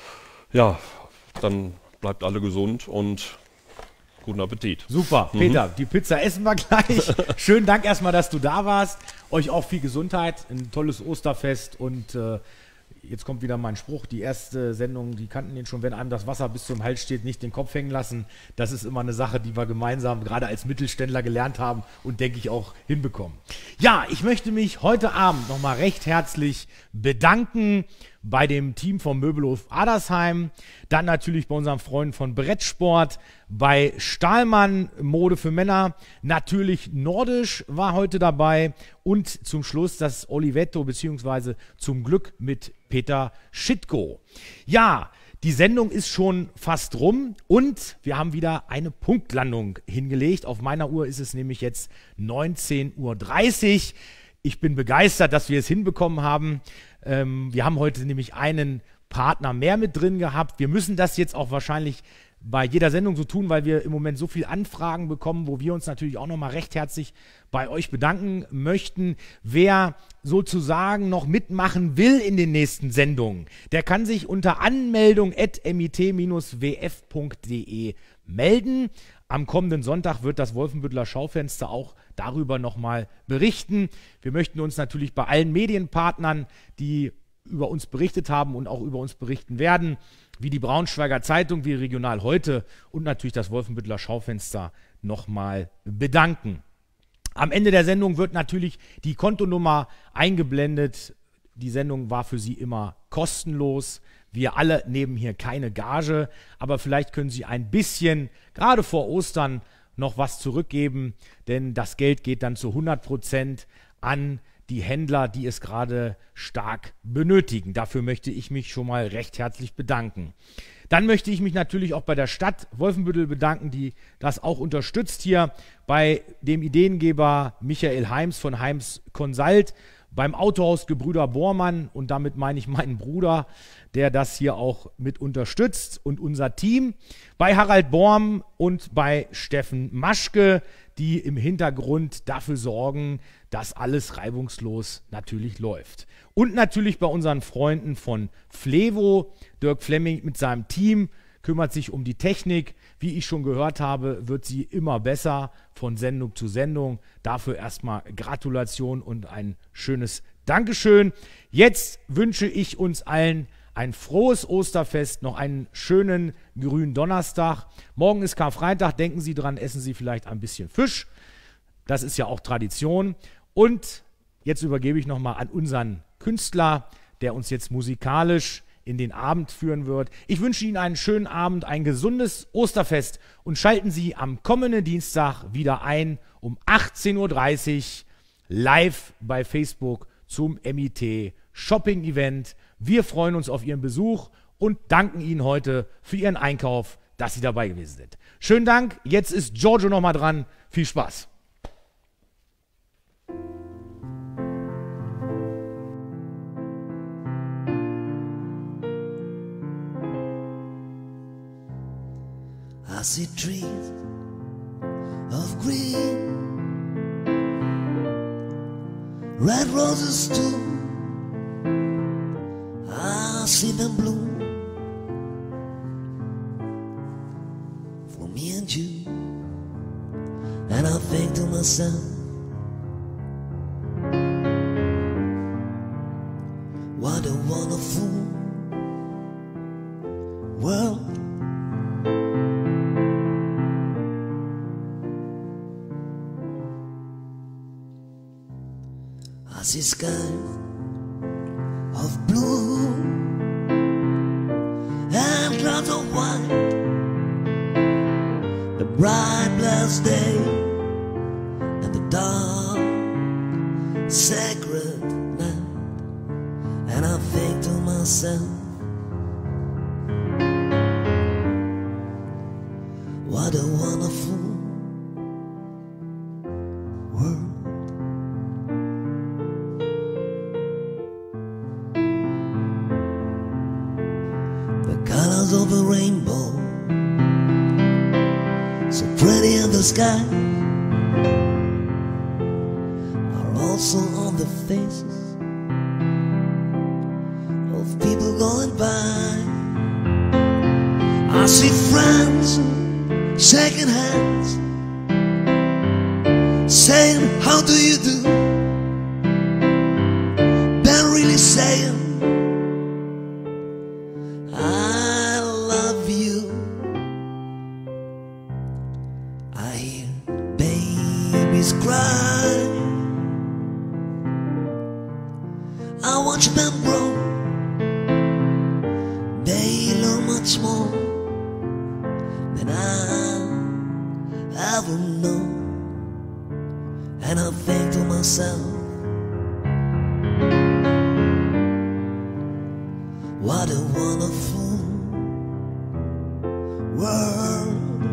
ja, dann bleibt alle gesund und guten Appetit. Super, Peter, die Pizza essen wir gleich. Schönen Dank erstmal, dass du da warst. Euch auch viel Gesundheit, ein tolles Osterfest, und äh, jetzt kommt wieder mein Spruch, die erste Sendung, die kannten den schon, wenn einem das Wasser bis zum Hals steht, nicht den Kopf hängen lassen. Das ist immer eine Sache, die wir gemeinsam, gerade als Mittelständler, gelernt haben und denke ich auch hinbekommen. Ja, ich möchte mich heute Abend nochmal recht herzlich bedanken bei dem Team vom Möbelhof Adersheim, dann natürlich bei unseren Freunden von Brettsport, bei Stahlmann Mode für Männer, natürlich Nordisch war heute dabei, und zum Schluss das Olivetto, beziehungsweise zum Glück mit Peter Schitko. Ja, die Sendung ist schon fast rum, und wir haben wieder eine Punktlandung hingelegt. Auf meiner Uhr ist es nämlich jetzt neunzehn Uhr dreißig. Ich bin begeistert, dass wir es hinbekommen haben. Ähm, wir haben heute nämlich einen Partner mehr mit drin gehabt. Wir müssen das jetzt auch wahrscheinlich bei jeder Sendung so tun, weil wir im Moment so viele Anfragen bekommen, wo wir uns natürlich auch nochmal recht herzlich bei euch bedanken möchten. Wer sozusagen noch mitmachen will in den nächsten Sendungen, der kann sich unter anmeldung at mit w f punkt de melden. Am kommenden Sonntag wird das Wolfenbütteler Schaufenster auch darüber nochmal berichten. Wir möchten uns natürlich bei allen Medienpartnern, die über uns berichtet haben und auch über uns berichten werden, wie die Braunschweiger Zeitung, wie Regional Heute und natürlich das Wolfenbütteler Schaufenster, nochmal bedanken. Am Ende der Sendung wird natürlich die Kontonummer eingeblendet. Die Sendung war für Sie immer kostenlos. Wir alle nehmen hier keine Gage, aber vielleicht können Sie ein bisschen, gerade vor Ostern, noch was zurückgeben, denn das Geld geht dann zu hundert Prozent an die Händler, die es gerade stark benötigen. Dafür möchte ich mich schon mal recht herzlich bedanken. Dann möchte ich mich natürlich auch bei der Stadt Wolfenbüttel bedanken, die das auch unterstützt hier, bei dem Ideengeber Michael Heims von Heims Consult, beim Autohaus Gebrüder Bormann, und damit meine ich meinen Bruder, der das hier auch mit unterstützt, und unser Team, bei Harald Borm und bei Steffen Maschke, die im Hintergrund dafür sorgen, dass alles reibungslos natürlich läuft. Und natürlich bei unseren Freunden von Flevo. Dirk Flemming mit seinem Team kümmert sich um die Technik. Wie ich schon gehört habe, wird sie immer besser von Sendung zu Sendung. Dafür erstmal Gratulation und ein schönes Dankeschön. Jetzt wünsche ich uns allen ein frohes Osterfest, noch einen schönen grünen Donnerstag. Morgen ist Karfreitag, denken Sie dran, essen Sie vielleicht ein bisschen Fisch. Das ist ja auch Tradition. Und jetzt übergebe ich nochmal an unseren Künstler, der uns jetzt musikalisch in den Abend führen wird. Ich wünsche Ihnen einen schönen Abend, ein gesundes Osterfest und schalten Sie am kommenden Dienstag wieder ein um achtzehn Uhr dreißig live bei Facebook zum M I T Shopping Event. Wir freuen uns auf Ihren Besuch und danken Ihnen heute für Ihren Einkauf, dass Sie dabei gewesen sind. Schönen Dank, jetzt ist Giorgio nochmal dran. Viel Spaß. I see trees of green, red roses too. I see them bloom for me and you, and I think to myself, what a wonderful world. I see skies of blue and clouds of white, the bright blessed day and the dark sacred night, and I think to myself, what a wonderful world. Colors of a rainbow, so pretty in the sky, are also on the faces of people going by. I see friends shaking hands, saying, how do you do? They're really saying, I love you. I hear babies cry, I watch them grow. They learn much more than I ever know, and I think to myself, what a wonderful world.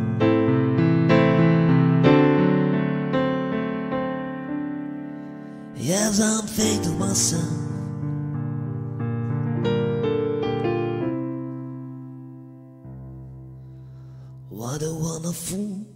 Yes, I'm thinking to myself, what a wonderful